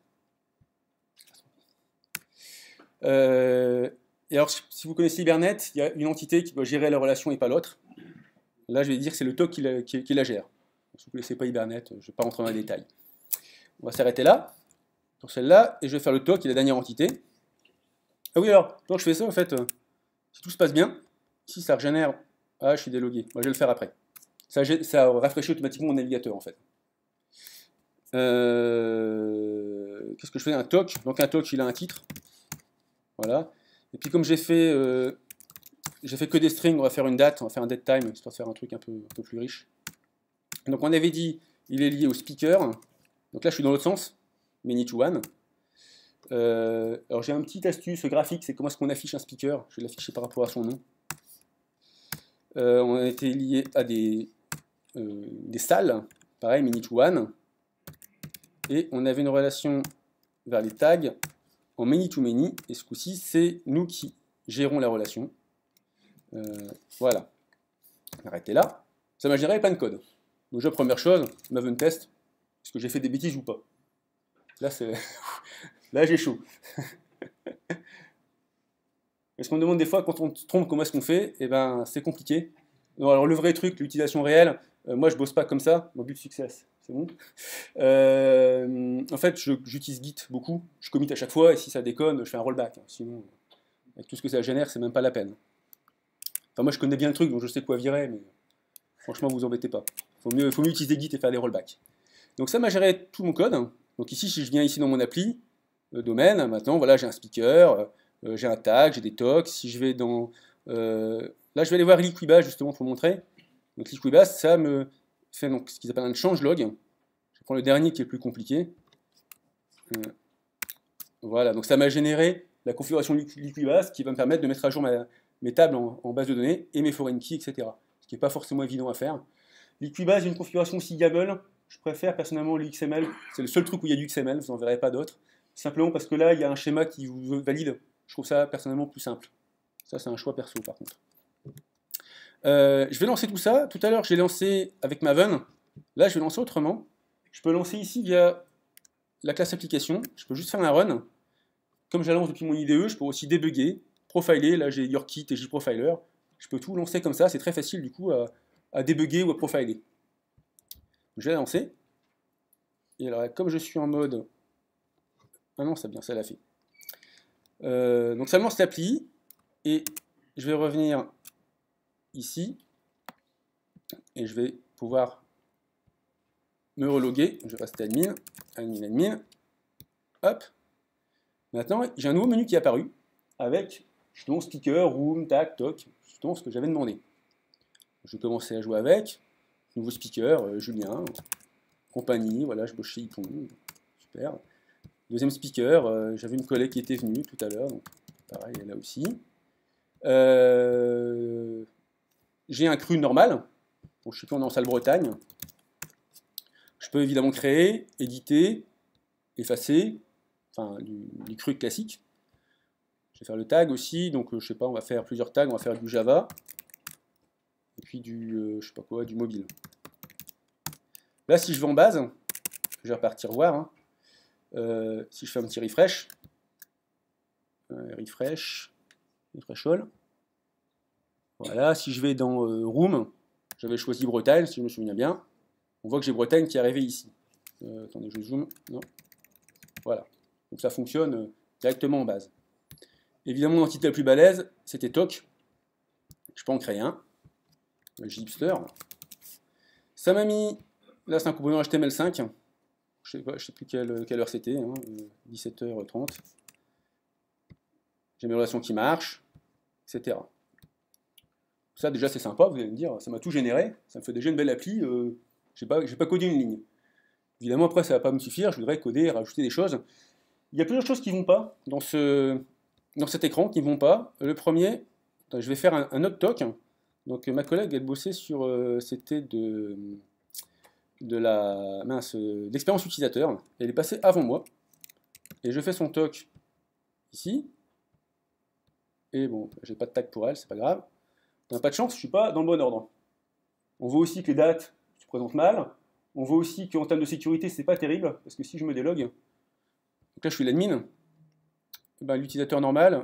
Euh, et alors, si vous connaissez Hibernate, il y a une entité qui doit gérer la relation et pas l'autre. Là, je vais dire que c'est le toc qui la, qui, qui la gère. Si vous ne connaissez pas Hibernate, je ne vais pas rentrer dans les détails. On va s'arrêter là, sur celle-là, et je vais faire le toc, qui est la dernière entité. Ah oui, alors, quand je fais ça, en fait, euh, si tout se passe bien, si ça régénère, ah, je suis délogué. Moi, je vais le faire après. ça, ça rafraîchit automatiquement mon navigateur en fait. Euh, Qu'est-ce que je fais? Un toc. Donc un toc, il a un titre. Voilà. Et puis comme j'ai fait, euh, j'ai fait que des strings, on va faire une date, on va faire un date time, histoire de faire un truc un peu, un peu plus riche. Donc on avait dit, il est lié au speaker. Donc là, je suis dans l'autre sens, many to one. Euh, alors j'ai un petit astuce graphique, c'est comment est-ce qu'on affiche un speaker. Je vais l'afficher par rapport à son nom. Euh, on a été lié à des, euh, des salles, pareil, many to one. Et on avait une relation vers les tags en many to many. Et ce coup-ci, c'est nous qui gérons la relation. Euh, voilà. Arrêtez là. Ça m'a géré plein de code. Donc déjà, première chose, m'avait test. Est-ce que j'ai fait des bêtises ou pas? Là, c'est... Là, j'ai chaud. Est-ce qu'on me demande des fois, quand on se trompe, comment est-ce qu'on fait? Eh ben, c'est compliqué. Non, alors, le vrai truc, l'utilisation réelle, euh, moi, je bosse pas comme ça. Mon but de succès, c'est bon. Euh, en fait, j'utilise Git beaucoup. Je commit à chaque fois, et si ça déconne, je fais un rollback. Hein. Sinon, avec tout ce que ça génère, c'est même pas la peine. Enfin, moi, je connais bien le truc, donc je sais quoi virer, mais franchement, vous embêtez pas. Il faut mieux, faut mieux utiliser Git et faire des rollbacks. Donc ça m'a géré tout mon code. Donc ici, si je viens ici dans mon appli, euh, domaine, maintenant, voilà, j'ai un speaker, euh, j'ai un tag, j'ai des talks. Si je vais dans... Euh, là, je vais aller voir Liquibase, justement, pour montrer. Donc Liquibase, ça me fait donc, ce qu'ils appellent un changelog. Je prends le dernier qui est le plus compliqué. Euh, voilà, donc ça m'a généré la configuration Liquibase qui va me permettre de mettre à jour ma, mes tables en, en base de données et mes foreign keys, et cetera. Ce qui n'est pas forcément évident à faire. Liquibase, une configuration aussi YAML. Je préfère personnellement l'X M L. C'est le seul truc où il y a du X M L, vous n'en verrez pas d'autres. Simplement parce que là, il y a un schéma qui vous valide. Je trouve ça personnellement plus simple. Ça, c'est un choix perso, par contre. Euh, je vais lancer tout ça. Tout à l'heure, j'ai lancé avec Maven. Là, je vais lancer autrement. Je peux lancer ici via la classe application. Je peux juste faire un run. Comme je la lance depuis mon I D E, je peux aussi débugger, profiler. Là, j'ai YourKit et JProfiler. Je peux tout lancer comme ça. C'est très facile, du coup, à, à débugger ou à profiler. Je vais la lancer. Et alors, comme je suis en mode... Ah non, ça bien, ça l'a fait. Euh, donc ça me lance l'appli. Et je vais revenir ici. Et je vais pouvoir me reloguer. Je vais rester admin. Admin, admin. Hop. Maintenant, j'ai un nouveau menu qui est apparu. Avec justement speaker, room, tag, talk. Justement ce que j'avais demandé. Je vais commencer à jouer avec. Nouveau speaker, euh, Julien. Compagnie, voilà, je bosse chez Ypon. Super. Deuxième speaker, euh, j'avais une collègue qui était venue tout à l'heure, donc pareil, elle là aussi. Euh, j'ai un cru normal, donc je suis plus en salle Bretagne. Je peux évidemment créer, éditer, effacer, enfin du, du cru classique. Je vais faire le tag aussi, donc euh, je sais pas, on va faire plusieurs tags, on va faire du Java, et puis du, euh, je sais pas quoi, du mobile. Là, si je vais en base, je vais repartir voir. Hein. Euh, si je fais un petit refresh, euh, refresh, refresh all. Voilà, si je vais dans euh, Room, j'avais choisi Bretagne, si je me souviens bien. On voit que j'ai Bretagne qui est arrivé ici. Euh, attendez, je zoome. Non. Voilà. Donc ça fonctionne euh, directement en base. Évidemment, l'entité la plus balèze, c'était Toc. Je peux en créer un. Gipster. Ça m'a mis. Là, c'est un composant H T M L cinq. Je ne sais, sais plus quelle, quelle heure c'était, hein, dix-sept heures trente. J'ai mes relations qui marchent, et cetera. Ça, déjà, c'est sympa, vous allez me dire, ça m'a tout généré, ça me fait déjà une belle appli, euh, je n'ai pas, pas codé une ligne. Évidemment, après, ça ne va pas me suffire, je voudrais coder, rajouter des choses. Il y a plusieurs choses qui ne vont pas dans, ce, dans cet écran, qui ne vont pas. Le premier, je vais faire un, un autre toc. Donc, ma collègue, elle bossait sur, euh, c'était de... de la mince d'expérience utilisateur. Elle est passée avant moi. Et je fais son toc ici. Et bon, j'ai pas de tag pour elle, c'est pas grave. On n'a pas de chance, je suis pas dans le bon ordre. On voit aussi que les dates se présentent mal. On voit aussi qu'en termes de sécurité, c'est pas terrible, parce que si je me délog, donc là je suis l'admin, ben, l'utilisateur normal,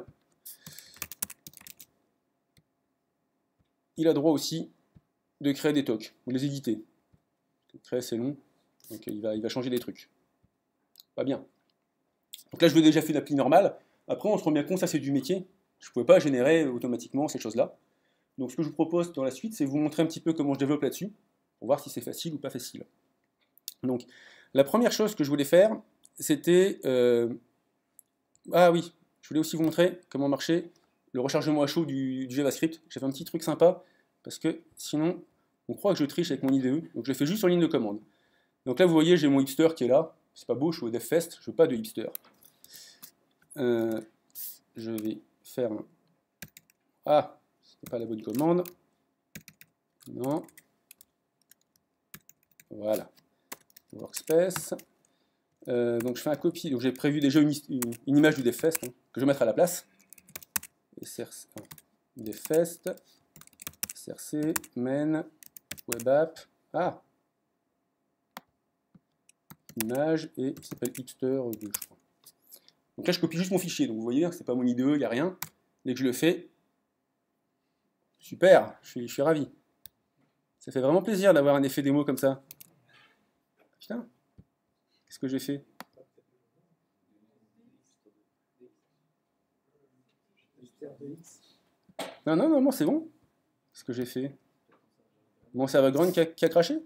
il a droit aussi de créer des tocs, ou de les éditer. Créer c'est long, donc il va, il va changer des trucs. Pas bien. Donc là je lui ai déjà fait l'appli normale. Après on se rend bien compte, ça c'est du métier. Je ne pouvais pas générer automatiquement ces choses-là. Donc ce que je vous propose dans la suite, c'est vous montrer un petit peu comment je développe là-dessus. pour voir si c'est facile ou pas facile. Donc, la première chose que je voulais faire, c'était... Euh... Ah oui, je voulais aussi vous montrer comment marchait le rechargement à chaud du, du JavaScript. J'ai fait un petit truc sympa, parce que sinon, on croit que je triche avec mon I D E, donc je le fais juste sur ligne de commande. Donc là, vous voyez, j'ai mon hipster qui est là. C'est pas beau, je suis au DevFest, je veux pas de hipster. Euh, je vais faire un... Ah, c'était pas la bonne commande. Non. Voilà. Workspace. Euh, donc je fais un copie. Donc j'ai prévu déjà une, une, une image du DevFest hein, que je vais mettre à la place. S R C, DevFest, S R C, main, web app. Ah, image et il s'appelle hipster deux, je crois. Donc là je copie juste mon fichier. Donc vous voyez, c'est pas mon I D E, il n'y a rien. Dès que je le fais, super, je suis, je suis ravi. Ça fait vraiment plaisir d'avoir un effet démo comme ça. Putain, qu'est-ce que j'ai fait? Non, non, non, non, c'est bon. Qu'est-ce que j'ai fait? Mon serveur grunt qui a, qui a craché?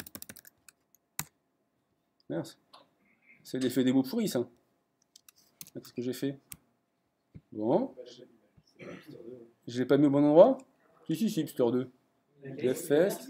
Mince. C'est l'effet démo pourri, ça. Qu'est-ce que j'ai fait? Bon. Je l'ai pas mis au bon endroit? Si, si, si, hipster deux. DevFest.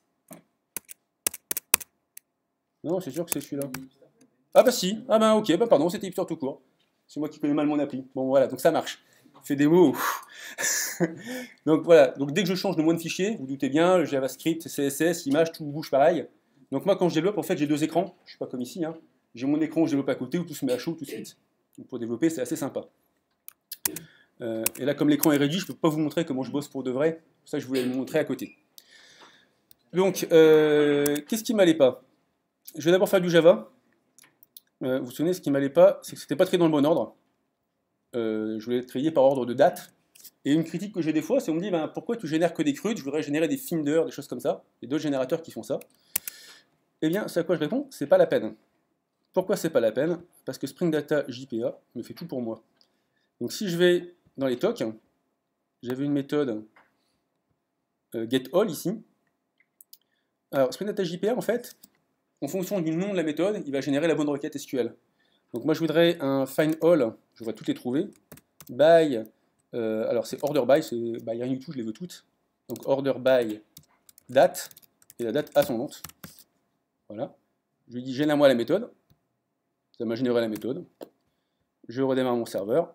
Non, c'est sûr que c'est celui-là. Ah bah si, ah bah ok, bah pardon, c'était hipster tout court. C'est moi qui connais mal mon appli. Bon voilà, donc ça marche. Fait démo. Donc voilà, donc dès que je change de moins de fichier, vous doutez bien, le JavaScript, C S S, image, tout bouge pareil. Donc moi quand je développe, en fait j'ai deux écrans, je suis pas comme ici, hein. J'ai mon écran où je développe à côté, où tout se met à chaud tout de suite. Donc pour développer, c'est assez sympa. Euh, et là, comme l'écran est réduit, je ne peux pas vous montrer comment je bosse pour de vrai. C'est pour ça que je voulais vous montrer à côté. Donc, euh, qu'est-ce qui ne m'allait pas? Je vais d'abord faire du Java. Euh, vous vous souvenez, ce qui ne m'allait pas, c'est que ce n'était pas trié dans le bon ordre. Euh, je voulais trier par ordre de date. Et une critique que j'ai des fois, c'est qu'on me dit, ben, pourquoi tu génères que des CRUD? Je voudrais générer des Finder, des choses comme ça. Il y a d'autres générateurs qui font ça. Eh bien, c'est à quoi je réponds? C'est pas la peine. Pourquoi c'est pas la peine? Parce que Spring Data J P A me fait tout pour moi. Donc si je vais dans les tocs, j'avais une méthode euh, getAll ici. Alors Spring Data J P A, en fait, en fonction du nom de la méthode, il va générer la bonne requête S Q L. Donc moi je voudrais un findAll, je voudrais toutes les trouver. By, euh, alors c'est order by, c'est by rien du tout, je les veux toutes. Donc order by date, et la date ascendante. Voilà. Je lui dis génère-moi la méthode. Ça m'a généré la méthode. Je redémarre mon serveur.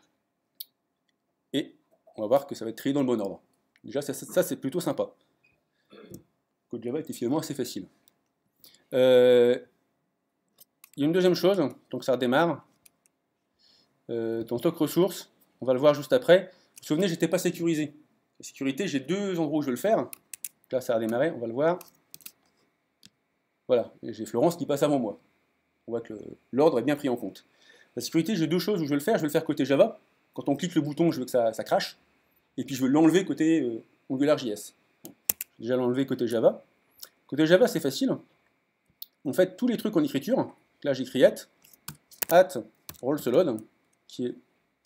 Et on va voir que ça va être trié dans le bon ordre. Déjà, ça, ça c'est plutôt sympa. Le code Java était finalement assez facile. Euh, il y a une deuxième chose, donc ça redémarre. Euh, dans stock ressources, on va le voir juste après. Vous vous souvenez, j'étais pas sécurisé. La sécurité, j'ai deux endroits où je veux le faire. Là, ça a redémarré, on va le voir. Voilà, j'ai Florence qui passe avant moi. On voit que l'ordre est bien pris en compte. La sécurité, j'ai deux choses où je veux le faire. Je veux le faire côté Java. Quand on clique le bouton, je veux que ça, ça crache. Et puis je veux l'enlever côté euh, AngularJS. Je vais déjà l'enlever côté Java. Côté Java, c'est facile. En fait, tous les trucs en écriture, là j'écris at, at rollsload, qui est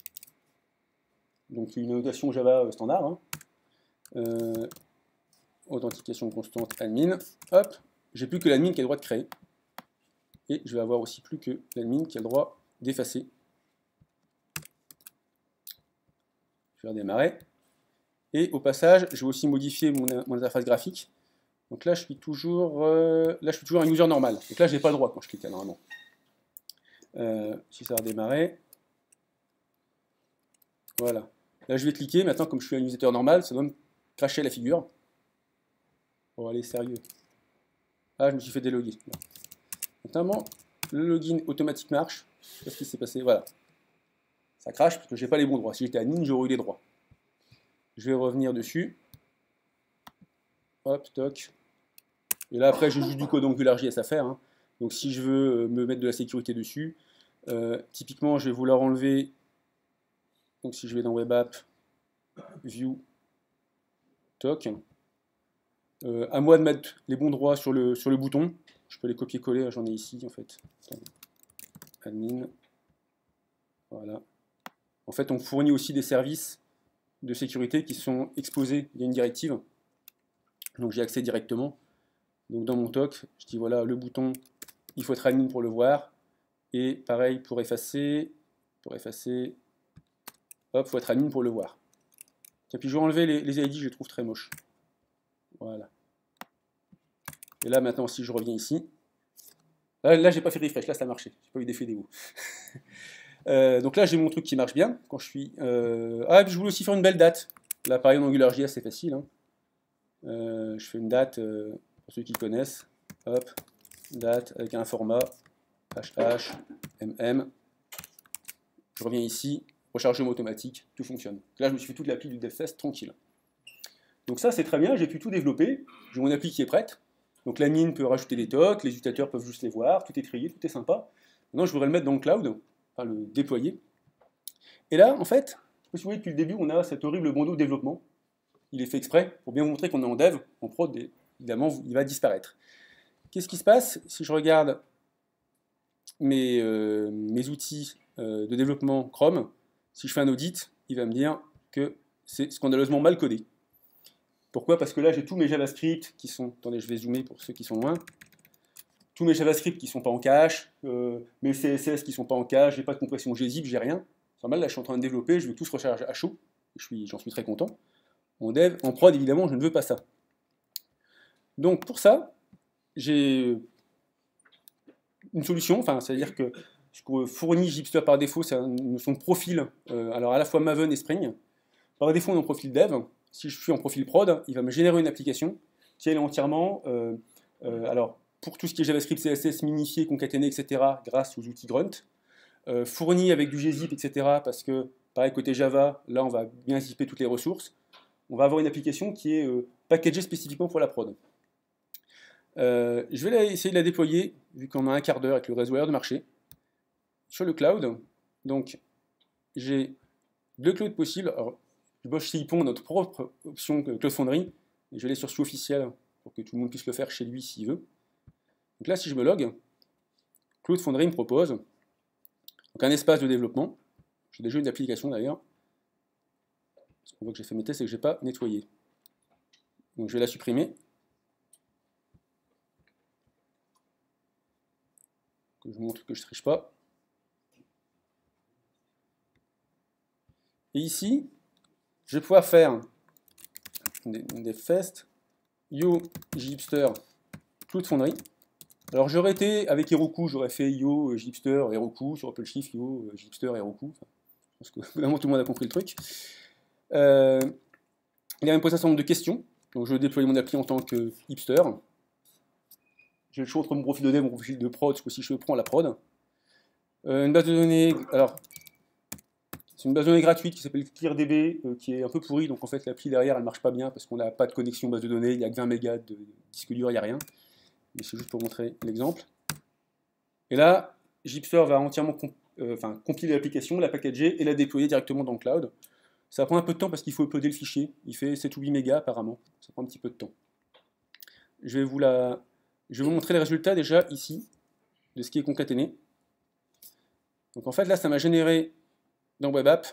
donc une notation Java standard. Hein. Euh, authentification constante admin. Hop, j'ai plus que l'admin qui a le droit de créer. Et je vais avoir aussi plus que l'admin qui a le droit d'effacer. Je vais redémarrer. Et au passage, je vais aussi modifier mon, mon interface graphique. Donc là, je suis toujours, euh, là, je suis toujours un user normal. Donc là, je n'ai pas le droit quand je clique là, normalement. Euh, si ça a redémarré. Voilà. Là, je vais cliquer. Maintenant, comme je suis un utilisateur normal, ça doit me cracher la figure. Bon, allez, sérieux. Ah, je me suis fait déloguer. Notamment, le login automatique marche. Qu'est-ce qui s'est passé? Voilà. Ça crache parce que je n'ai pas les bons droits. Si j'étais admin, j'aurais eu les droits. Je vais revenir dessus. Hop, toc. Et là, après, j'ai juste du code AngularJS à faire. Hein. Donc, si je veux me mettre de la sécurité dessus, euh, typiquement, je vais vouloir enlever. Donc, si je vais dans Web App, View, toc. Euh, à moi de mettre les bons droits sur le, sur le bouton. Je peux les copier-coller. J'en ai ici, en fait. Admin. Voilà. En fait, on fournit aussi des services de sécurité qui sont exposés via une directive. Donc j'ai accès directement. Donc dans mon toc, je dis voilà, le bouton, il faut être admin pour le voir. Et pareil, pour effacer, pour effacer, hop, il faut être admin pour le voir. Et puis je vais enlever les, les I D, je les trouve très moches. Voilà. Et là maintenant, si je reviens ici, là, là j'ai pas fait refresh, là ça a marché, j'ai pas eu d'effet démo. euh, donc là j'ai mon truc qui marche bien, quand je suis... Euh... Ah, et puis je voulais aussi faire une belle date. Là pareil en AngularJS c'est facile. Hein. Euh, je fais une date, euh, pour ceux qui connaissent, hop, date avec un format H H, M M. Je reviens ici, rechargement automatique, tout fonctionne. Là je me suis fait toute l'appli du DevFest tranquille. Donc ça c'est très bien, j'ai pu tout développer, j'ai mon appli qui est prête. Donc l'admin peut rajouter des tocs, les utilisateurs peuvent juste les voir, tout est trié, tout est sympa. Maintenant je voudrais le mettre dans le cloud, enfin le déployer. Et là en fait, si vous voyez depuis le début on a cet horrible bandeau de développement. Il est fait exprès pour bien vous montrer qu'on est en dev, en prod, et évidemment il va disparaître. Qu'est-ce qui se passe si je regarde mes, euh, mes outils euh, de développement Chrome? Si je fais un audit, il va me dire que c'est scandaleusement mal codé. Pourquoi? Parce que là, j'ai tous mes JavaScript qui sont... Attendez, je vais zoomer pour ceux qui sont loin. Tous mes JavaScript qui ne sont pas en cache, euh, mes C S S qui ne sont pas en cache, j'ai pas de compression gzip, j'ai rien. C'est normal, là, je suis en train de développer, je veux tout se recharger à chaud. J'en suis, j'en suis très content. En dev, en prod, évidemment, je ne veux pas ça. Donc, pour ça, j'ai une solution, enfin, c'est-à-dire que ce que fournit Gipster par défaut, c'est une notion de profil, euh, alors à la fois Maven et Spring. Par défaut, on est en profil dev. Si je suis en profil prod, il va me générer une application qui elle, est entièrement, euh, euh, alors pour tout ce qui est JavaScript, C S S, minifié, concaténé, et cetera, grâce aux outils Grunt, euh, fourni avec du gzip, et cetera, parce que, pareil, côté Java, là, on va bien zipper toutes les ressources. On va avoir une application qui est euh, packagée spécifiquement pour la prod. Euh, je vais la, essayer de la déployer, vu qu'on a un quart d'heure avec le réseau de marché, sur le cloud. Donc, j'ai deux clouds possibles. Alors, Bosch C I P O, notre propre option Cloud Foundry, et je vais aller sur Sous officiel pour que tout le monde puisse le faire chez lui s'il veut. Donc là, si je me log, Cloud Foundry me propose donc un espace de développement. J'ai déjà une application d'ailleurs. Ce qu'on voit que j'ai fait mes tests et que je n'ai pas nettoyé. Donc je vais la supprimer. Que je vous montre que je ne triche pas. Et ici, je vais pouvoir faire des, des fest yo Gipster Cloud Foundry. Alors j'aurais été avec Heroku, j'aurais fait yo Gipster Heroku sur OpenShift, yo Gipster Heroku. Enfin, je pense que vraiment tout le monde a compris le truc. Euh, il va me poser un certain nombre de questions. Donc je vais déployer mon appli en tant que hipster. J'ai le choix entre mon profil de dev et mon profil de prod, parce que si je prends la prod. Euh, une base de données, alors c'est une base de données gratuite qui s'appelle ClearDB, euh, qui est un peu pourrie, donc en fait l'appli derrière elle marche pas bien parce qu'on n'a pas de connexion base de données, il n'y a que vingt mégas de disque dur, il n'y a rien. Mais c'est juste pour montrer l'exemple. Et là, Gipster va entièrement comp euh, enfin, compiler l'application, la packager et la déployer directement dans le cloud. Ça prend un peu de temps parce qu'il faut uploader le fichier. Il fait sept ou huit mégas apparemment. Ça prend un petit peu de temps. Je vais vous, la... Je vais vous montrer les résultats déjà ici, de ce qui est concaténé. Donc en fait là, ça m'a généré dans Web App.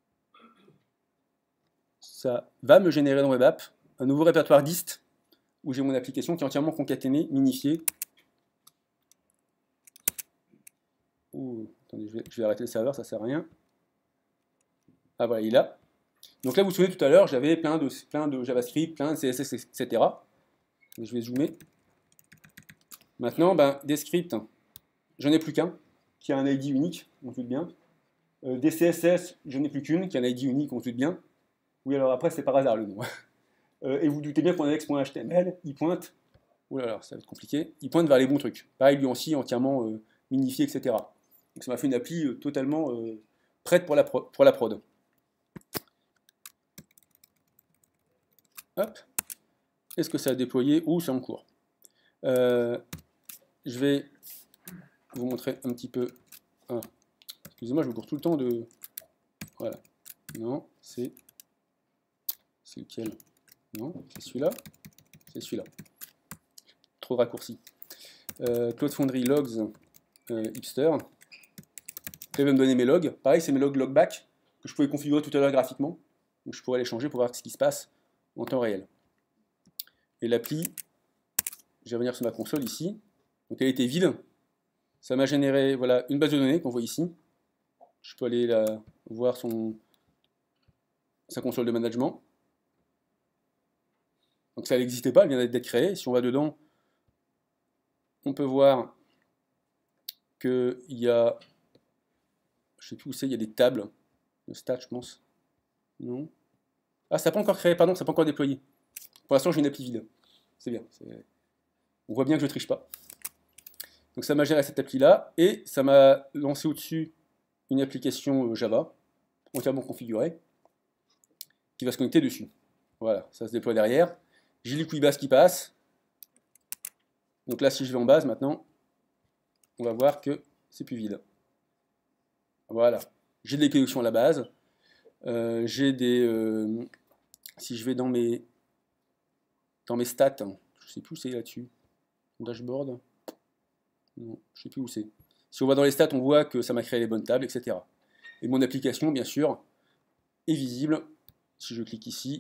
Ça va me générer dans Web App un nouveau répertoire dist où j'ai mon application qui est entièrement concaténée, minifiée. Ouh, attendez, je vais, je vais arrêter le serveur, ça sert à rien. Ah voilà, il est là. Donc là, vous vous souvenez tout à l'heure, j'avais plein de, plein de JavaScript, plein de C S S, et cetera. Je vais zoomer. Maintenant, ben, des scripts, j'en ai plus qu'un, qui a un I D unique, on se doute bien. Euh, des C S S, j'en ai plus qu'une, qui a un I D unique, on se doute bien. Oui, alors après, c'est par hasard le nom. Euh, et vous doutez bien qu'en index.html, il pointe, oh là là, ça va être compliqué, il pointe vers les bons trucs. Pareil, lui aussi, entièrement euh, minifié, et cetera. Donc ça m'a fait une appli euh, totalement euh, prête pour la, pro pour la prod. Hop. Est-ce que ça a déployé ou c'est en cours? euh, Je vais vous montrer un petit peu. Ah. Excusez-moi, je me cours tout le temps de. Voilà. Non, c'est. C'est lequel? Non, c'est celui-là. C'est celui-là. Trop raccourci. Euh, Cloud Foundry logs euh, hipster. Il va me donner mes logs. Pareil, c'est mes logs logback que je pouvais configurer tout à l'heure graphiquement. Donc je pourrais les changer pour voir ce qui se passe en temps réel. Et l'appli, je vais revenir sur ma console ici. Donc elle était vide. Ça m'a généré voilà, une base de données qu'on voit ici. Je peux aller la, voir son, sa console de management. Donc ça n'existait pas, elle vient d'être créée. Si on va dedans, on peut voir qu'il y a, je ne sais plus où c'est, il y a des tables de stats, je pense. Non. Ah, ça n'a pas encore créé, pardon, ça n'a pas encore déployé. Pour l'instant, j'ai une appli vide. C'est bien. On voit bien que je ne triche pas. Donc ça m'a géré cette appli-là, et ça m'a lancé au-dessus une application Java, entièrement configurée, qui va se connecter dessus. Voilà, ça se déploie derrière. J'ai Liquibase qui passe. Donc là, si je vais en base maintenant, on va voir que c'est plus vide. Voilà. J'ai des connexions à la base. Euh, j'ai des... Euh, si je vais dans mes, dans mes stats, je ne sais plus où c'est là-dessus. Dashboard. Non, je ne sais plus où c'est. Si on va dans les stats, on voit que ça m'a créé les bonnes tables, et cetera. Et mon application, bien sûr, est visible. Si je clique ici,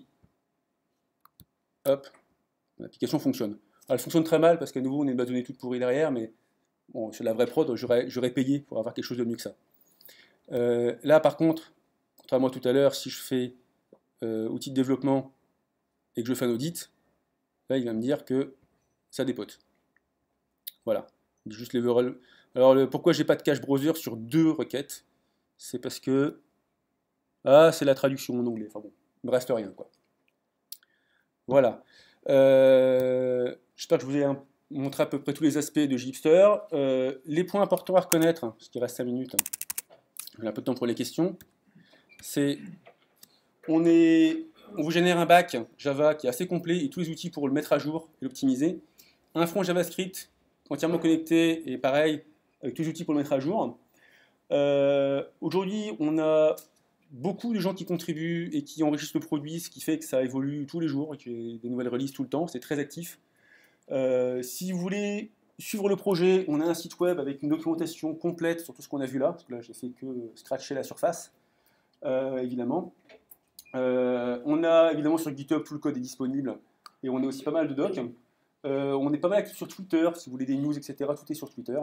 hop, l'application fonctionne. Alors, elle fonctionne très mal parce qu'à nouveau, on a une base de données toute pourrie derrière, mais bon, sur la vraie prod, j'aurais payé pour avoir quelque chose de mieux que ça. Euh, là, par contre, contrairement à tout à l'heure, si je fais euh, outil de développement et que je fais un audit, là, il va me dire que ça dépote. Voilà. Juste les overall. Alors, le, pourquoi j'ai pas de cache browser sur deux requêtes? C'est parce que... Ah, c'est la traduction en anglais. Enfin bon, il me reste rien, quoi. Voilà. Euh, J'espère que je vous ai un, montré à peu près tous les aspects de Gipster. Euh, les points importants à reconnaître, hein, parce qu'il reste cinq minutes, hein. J'ai un peu de temps pour les questions. C'est... On, est, on vous génère un bac Java qui est assez complet et tous les outils pour le mettre à jour et l'optimiser. Un front JavaScript entièrement connecté et pareil, avec tous les outils pour le mettre à jour. Euh, Aujourd'hui, on a beaucoup de gens qui contribuent et qui enrichissent le produit, ce qui fait que ça évolue tous les jours et qu'il y a des nouvelles releases tout le temps, c'est très actif. Euh, si vous voulez suivre le projet, on a un site web avec une documentation complète sur tout ce qu'on a vu là, parce que là j'ai fait que scratcher la surface, euh, évidemment. Euh, on a évidemment sur GitHub, tout le code est disponible, et on a aussi pas mal de docs. Euh, on est pas mal actif sur Twitter, si vous voulez des news, et cetera. Tout est sur Twitter.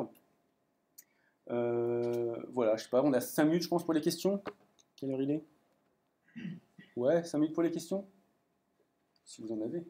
Euh, voilà, je sais pas, on a cinq minutes, je pense, pour les questions. Quelle heure il est? Ouais, cinq minutes pour les questions? Si vous en avez.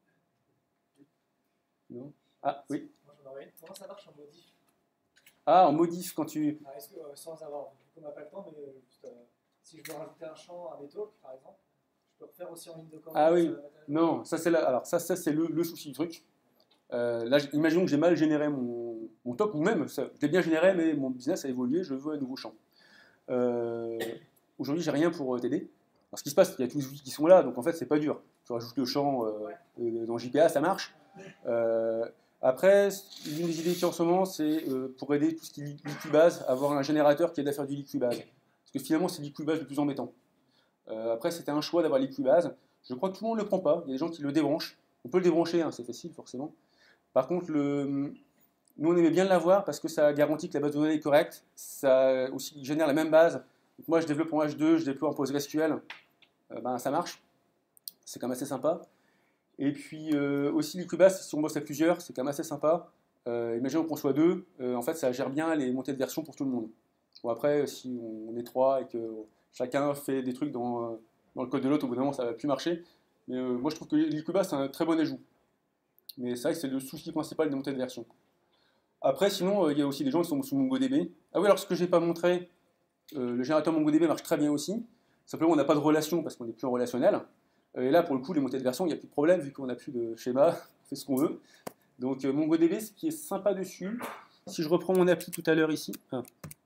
Non? Ah, oui. Moi j'en aurais une. Comment ça marche en modif? Ah, en modif, quand tu... Ah, est-ce que, euh, sans avoir, on n'a pas le temps, mais euh, juste, euh, si je veux rajouter un champ, un métaux, par exemple, je peux refaire aussi en ligne de commande. Ah oui, ça, non, ça c'est là. Alors ça, ça c'est le, le souci du truc. Euh, là, imaginons que j'ai mal généré mon, mon top, ou même, ça, je l'ai bien généré, mais mon business a évolué, je veux un nouveau champ. Euh, Aujourd'hui, j'ai rien pour t'aider. Alors, ce qui se passe, il y a tous les outils qui sont là, donc en fait, c'est pas dur. Tu rajoutes le champ euh, euh, dans J P A, ça marche. Euh, après, l'une des idées qui en ce moment, c'est euh, pour aider tout ce qui est Liquibase, avoir un générateur qui aide à faire du Liquibase. Parce que finalement, c'est Liquibase le plus embêtant. Euh, après, c'était un choix d'avoir Liquibase. Je crois que tout le monde ne le prend pas. Il y a des gens qui le débranchent. On peut le débrancher, hein, c'est facile, forcément. Par contre, le... nous, on aimait bien l'avoir parce que ça garantit que la base de données est correcte. Ça aussi génère la même base. Donc, moi, je développe en H deux, je déploie en PostgreSQL. Euh, ben, ça marche. C'est quand même assez sympa. Et puis, euh, aussi, Liquibase, si on bosse à plusieurs, c'est quand même assez sympa. Euh, imaginons qu'on soit deux. Euh, en fait, ça gère bien les montées de version pour tout le monde. Bon, après, si on est trois et que chacun fait des trucs dans, dans le code de l'autre, au bout d'un moment, ça ne va plus marcher. Mais euh, moi, je trouve que Liquibase, c'est un très bon ajout. Mais c'est vrai que c'est le souci principal des montées de version. Après, sinon, il euh, y a aussi des gens qui sont sous MongoDB. Ah oui, alors ce que je n'ai pas montré, euh, le générateur MongoDB marche très bien aussi. Simplement, on n'a pas de relation parce qu'on n'est plus en relationnel. Euh, et là, pour le coup, les montées de version, il n'y a plus de problème vu qu'on n'a plus de schéma, on fait ce qu'on veut. Donc, euh, MongoDB, ce qui est sympa dessus, si je reprends mon appli tout à l'heure ici, ah,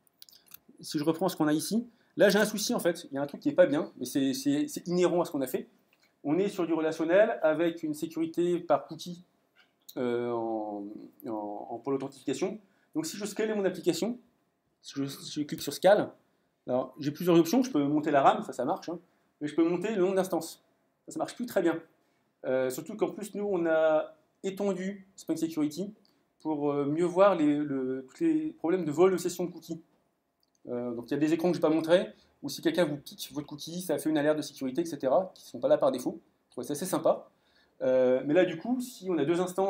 si je reprends ce qu'on a ici, là, j'ai un souci en fait. Il y a un truc qui n'est pas bien, mais c'est inhérent à ce qu'on a fait. On est sur du relationnel avec une sécurité par cookie. Euh, en, en, en, pour l'authentification. Donc si je scale mon application, si je, si je clique sur Scale, alors j'ai plusieurs options, je peux monter la RAM, ça ça marche, hein, mais je peux monter le nombre d'instances. Ça, ça marche plus très bien. Euh, surtout qu'en plus, nous, on a étendu Spring Security pour euh, mieux voir les, le, tous les problèmes de vol de session de cookies. Euh, donc il y a des écrans que je n'ai pas montrés, où si quelqu'un vous pique votre cookie, ça fait une alerte de sécurité, et cetera, qui ne sont pas là par défaut. Je trouve ça assez sympa. Euh, mais là, du coup, si on a deux instances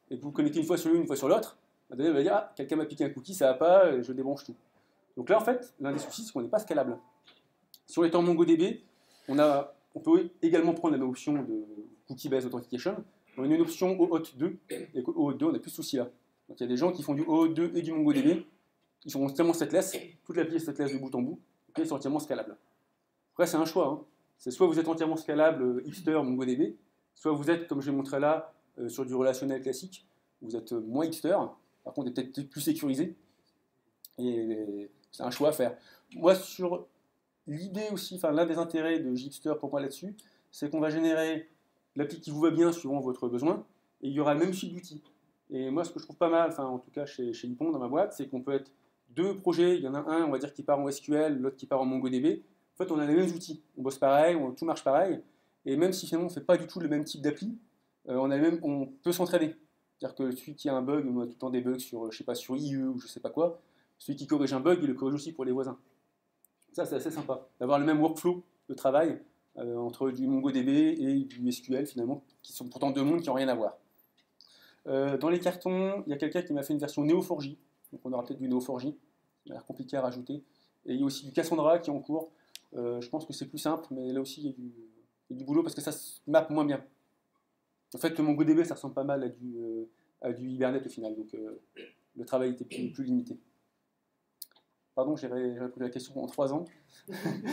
et que vous connectez une fois sur l'une, une fois sur l'autre, bah, Daniel va dire ah, quelqu'un m'a piqué un cookie, ça va pas, je débranche tout. Donc là, en fait, l'un des soucis, c'est qu'on n'est pas scalable. Si on est en MongoDB, on, a, on peut également prendre la même option de cookie-based authentication. On a une option O auth deux, et qu'au O auth deux, on n'a plus ce souci-là. Donc il y a des gens qui font du O auth deux et du MongoDB, ils sont entièrement stateless, toute l'appli est stateless de bout en bout, et ils sont entièrement scalables. Après, c'est un choix. Hein. C'est soit vous êtes entièrement scalable, euh, hipster, MongoDB, soit vous êtes, comme je l'ai montré là, euh, sur du relationnel classique, vous êtes euh, moins hipster, par contre, vous êtes peut-être plus sécurisé, et c'est un choix à faire. Moi, sur l'idée aussi, enfin l'un des intérêts de Gipster pour moi là-dessus, c'est qu'on va générer l'appli qui vous va bien suivant votre besoin, et il y aura le même suite d'outils. Et moi, ce que je trouve pas mal, enfin en tout cas chez, chez Ypon, dans ma boîte, c'est qu'on peut être deux projets, il y en a un, on va dire, qui part en S Q L, l'autre qui part en MongoDB. En fait, on a les mêmes outils, on bosse pareil, on, tout marche pareil, et même si finalement on ne fait pas du tout le même type d'appli, euh, on, a les mêmes, on peut s'entraider. C'est-à-dire que celui qui a un bug, on a tout le temps des bugs sur, je sais pas, sur I E ou je sais pas quoi, celui qui corrige un bug, il le corrige aussi pour les voisins. Ça, c'est assez sympa, d'avoir le même workflow de travail euh, entre du MongoDB et du S Q L, finalement, qui sont pourtant deux mondes qui n'ont rien à voir. Euh, dans les cartons, il y a quelqu'un qui m'a fait une version Neo quatre j, donc on aura peut-être du Neo quatre j, ça a l'air compliqué à rajouter. Et il y a aussi du Cassandra qui est en cours. Euh, je pense que c'est plus simple, mais là aussi, il y a du, il y a du boulot parce que ça se mappe moins bien. En fait, le MongoDB, ça ressemble pas mal à du, euh, à du Hibernate au final, donc euh, le travail était plus, plus limité. Pardon, j'ai répondu à la question en trois ans. Vous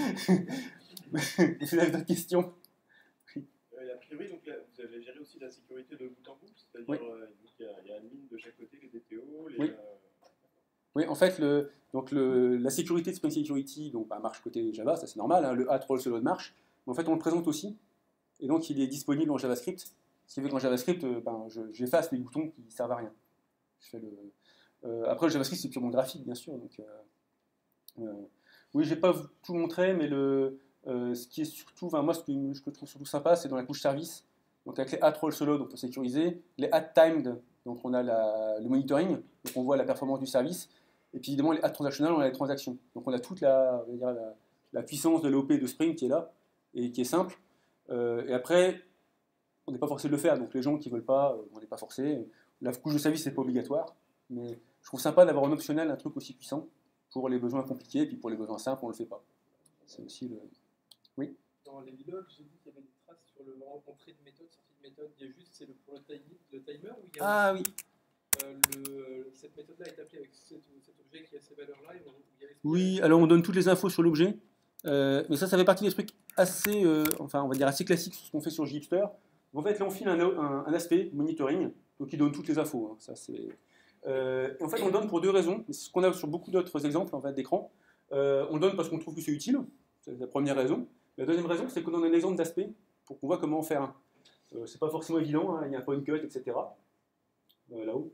avez d'autres questions? euh, A priori, donc, là, vous avez géré aussi la sécurité de bout en bout, c'est-à-dire oui. euh, il y, y a une ligne de chaque côté, les D T O, les... Oui. Euh... Oui, en fait, le, donc le, la sécurité de Spring Security donc, bah, marche côté Java, ça c'est normal, hein, le add roll load marche, mais en fait on le présente aussi, et donc il est disponible en JavaScript, ce qui fait qu'en JavaScript, euh, ben, j'efface les boutons qui ne servent à rien. Je fais le, euh, après le JavaScript c'est purement graphique bien sûr, donc euh, euh, oui je n'ai pas tout montré, mais le, euh, ce qui est surtout, enfin, moi ce que je trouve surtout sympa c'est dans la couche service, donc avec les add roll load on peut sécuriser, les add timed, donc on a la, le monitoring, donc on voit la performance du service. Et puis évidemment, les add transactional, on a les transactions. Donc on a toute la, on va dire, la, la puissance de l'O P de Spring qui est là, et qui est simple. Euh, et après, on n'est pas forcé de le faire. Donc les gens qui ne veulent pas, on n'est pas forcé. La couche de service, c'est pas obligatoire. Mais je trouve sympa d'avoir en optionnel un truc aussi puissant pour les besoins compliqués, et puis pour les besoins simples, on ne le fait pas. C'est aussi le... Oui. Dans les logs, j'ai dit qu'il y avait des traces sur le entrée de méthode, sortie de méthode. Il y a juste, c'est le, pour le, time, le timer ou il y a Ah aussi, oui. Euh, le, cette méthode-là est appelée avec cet, cet objet qui a ces valeurs-là. Oui, alors on donne toutes les infos sur l'objet, euh, mais ça, ça fait partie des trucs assez, euh, enfin, on va dire assez classiques sur ce qu'on fait sur Gipster. En fait, là, on file un, un, un aspect monitoring, donc il donne toutes les infos. Hein, ça, c'est. Euh, en fait, on le donne pour deux raisons. C'est ce qu'on a sur beaucoup d'autres exemples en fait, d'écran. Euh, on le donne parce qu'on trouve que c'est utile. C'est la première raison. La deuxième raison, c'est qu'on donne un exemple d'aspect pour qu'on voit comment en faire un. Euh, c'est pas forcément évident. Hein, il y a un point cut, et cetera. Euh, Là-haut.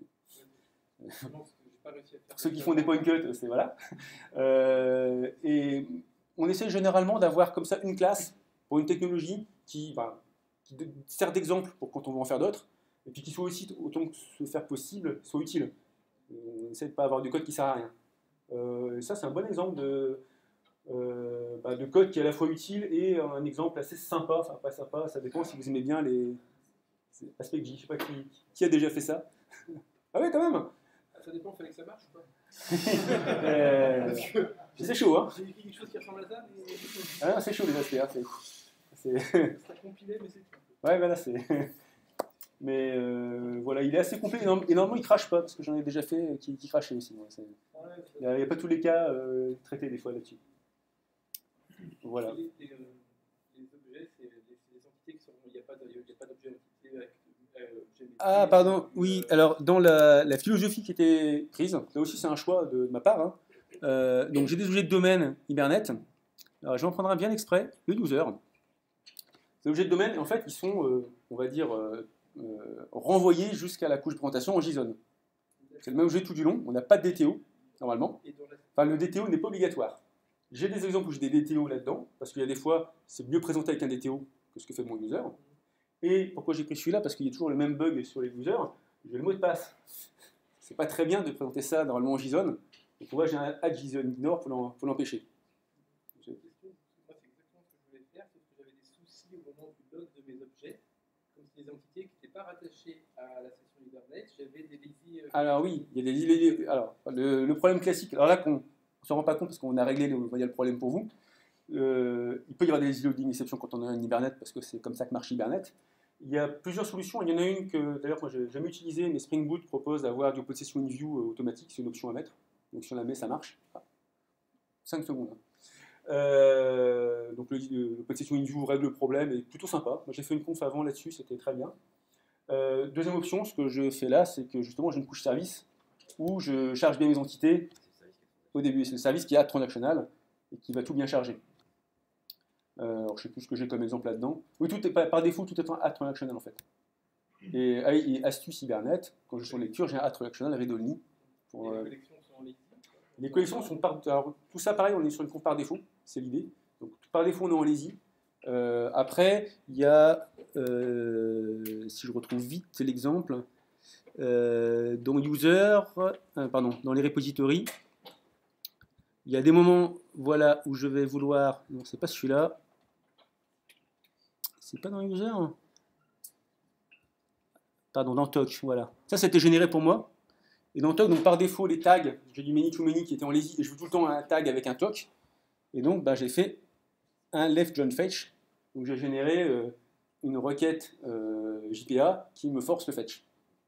Ceux qui font des point cuts, c'est voilà. Euh, et on essaie généralement d'avoir comme ça une classe pour une technologie qui, ben, qui sert d'exemple pour quand on veut en faire d'autres, et puis qui soit aussi, autant que se faire possible, soit utile. On essaie de ne pas avoir du code qui ne sert à rien. Euh, et ça, c'est un bon exemple de, euh, bah, de code qui est à la fois utile et un exemple assez sympa, enfin pas sympa, ça dépend si vous aimez bien les aspects J. Je ne sais pas qui, qui a déjà fait ça. Ah ouais, quand même. Ça dépend, il fallait que ça marche ou pas. euh, C'est chaud, hein. J'ai écrit quelque chose qui ressemble à ça, mais... Ah, c'est chaud les aspects, hein. C'est... Ça compilé, mais c'est tout. Ouais, voilà, c'est... Mais euh, voilà, il est assez complet, et normalement il crache pas, parce que j'en ai déjà fait qui, qui crachait aussi. Ouais, il n'y a, a pas tous les cas euh, traités des fois là-dessus. Voilà. Les, les, les objets, c'est les entités qui sont... Il n'y a pas d'objet entité avec... Ah, pardon, oui, alors dans la, la philosophie qui était prise, là aussi c'est un choix de, de ma part, hein. euh, donc j'ai des objets de domaine Hibernate, alors je vais en prendre un bien exprès, le user. Ces objets de domaine, en fait, ils sont, euh, on va dire, euh, euh, renvoyés jusqu'à la couche de présentation en JSON. C'est le même objet tout du long, on n'a pas de D T O, normalement. Enfin, le D T O n'est pas obligatoire. J'ai des exemples où j'ai des D T O là-dedans, parce qu'il y a des fois, c'est mieux présenté avec un D T O que ce que fait mon user. Et pourquoi j'ai pris celui-là? Parce qu'il y a toujours le même bug sur les users. J'ai le mot de passe. C'est pas très bien de présenter ça normalement en JSON. Donc on voit j'ai un add JSON ignore pour l'empêcher. Moi, c'est exactement ce que je voulais faire, sauf que j'avais des soucis au moment du log de mes objets, comme si les entités qui n'étaient pas rattachées à la session Hibernate euh, Alors oui, il y a des îles. Alors, le, le problème classique, alors là, qu'on ne se rend pas compte parce qu'on a réglé le, on va dire le problème pour vous. Euh, il peut y avoir des loading exceptions quand on a une Hibernate parce que c'est comme ça que marche Hibernate. Il y a plusieurs solutions. Il y en a une que d'ailleurs moi j'ai jamais utilisée, mais Spring Boot propose d'avoir du Open Session in View euh, automatique. C'est une option à mettre. Donc si on la met, ça marche. Ah, cinq secondes. Hein. Euh, donc le, le Open Session in View règle le problème et est plutôt sympa. Moi j'ai fait une conf avant là-dessus, c'était très bien. Euh, deuxième option, ce que je fais là, c'est que justement j'ai une couche service où je charge bien mes entités au début. C'est le service qui est transactional et qui va tout bien charger. Euh, alors, je ne sais plus ce que j'ai comme exemple là-dedans. Oui, tout est, par, par défaut, tout est en add transactional en fait. Et, et astuce Hibernate, quand je suis en lecture, j'ai un add transactional read-only. Pour, les euh, collections sont en lazy. les collections sont par. Alors, tout ça, pareil, on est sur une conf par défaut, c'est l'idée. Donc, par défaut, on est en lazy. Euh, après, il y a, euh, si je retrouve vite l'exemple, euh, dans user, euh, pardon, dans les repositories, il y a des moments, voilà, où je vais vouloir. Non, c'est pas celui-là. C'est pas dans user. Pardon, dans Toc, voilà. Ça, c'était généré pour moi. Et dans Toc, donc par défaut, les tags, j'ai du many to many qui était en lazy, et je veux tout le temps un tag avec un Toc. Et donc, bah, j'ai fait un left John fetch. Donc, j'ai généré euh, une requête euh, J P A qui me force le fetch.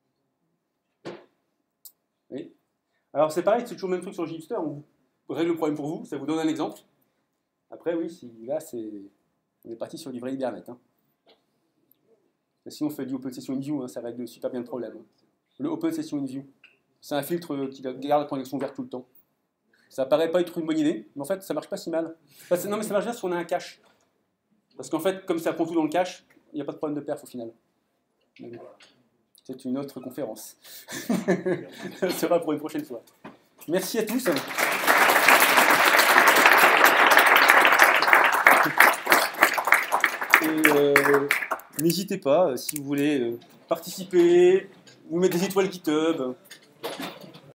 Oui. Alors, c'est pareil, c'est toujours le même truc sur Gipster. On règle le problème pour vous, ça vous donne un exemple. Après, oui, si, là, c'est, on est parti sur du vrai Hibernate. Hein. Si on fait du Open Session in View, hein, ça règle super bien le problème. Hein. Le Open Session in View, c'est un filtre qui garde la connexion ouverte tout le temps. Ça paraît pas être une bonne idée, mais en fait, ça marche pas si mal. Enfin, non, mais ça marche bien si on a un cache. Parce qu'en fait, comme ça prend tout dans le cache, il n'y a pas de problème de perf au final. C'est une autre conférence. Ça sera pour une prochaine fois. Merci à tous. Et euh, n'hésitez pas, si vous voulez euh, participer, vous mettre des étoiles GitHub,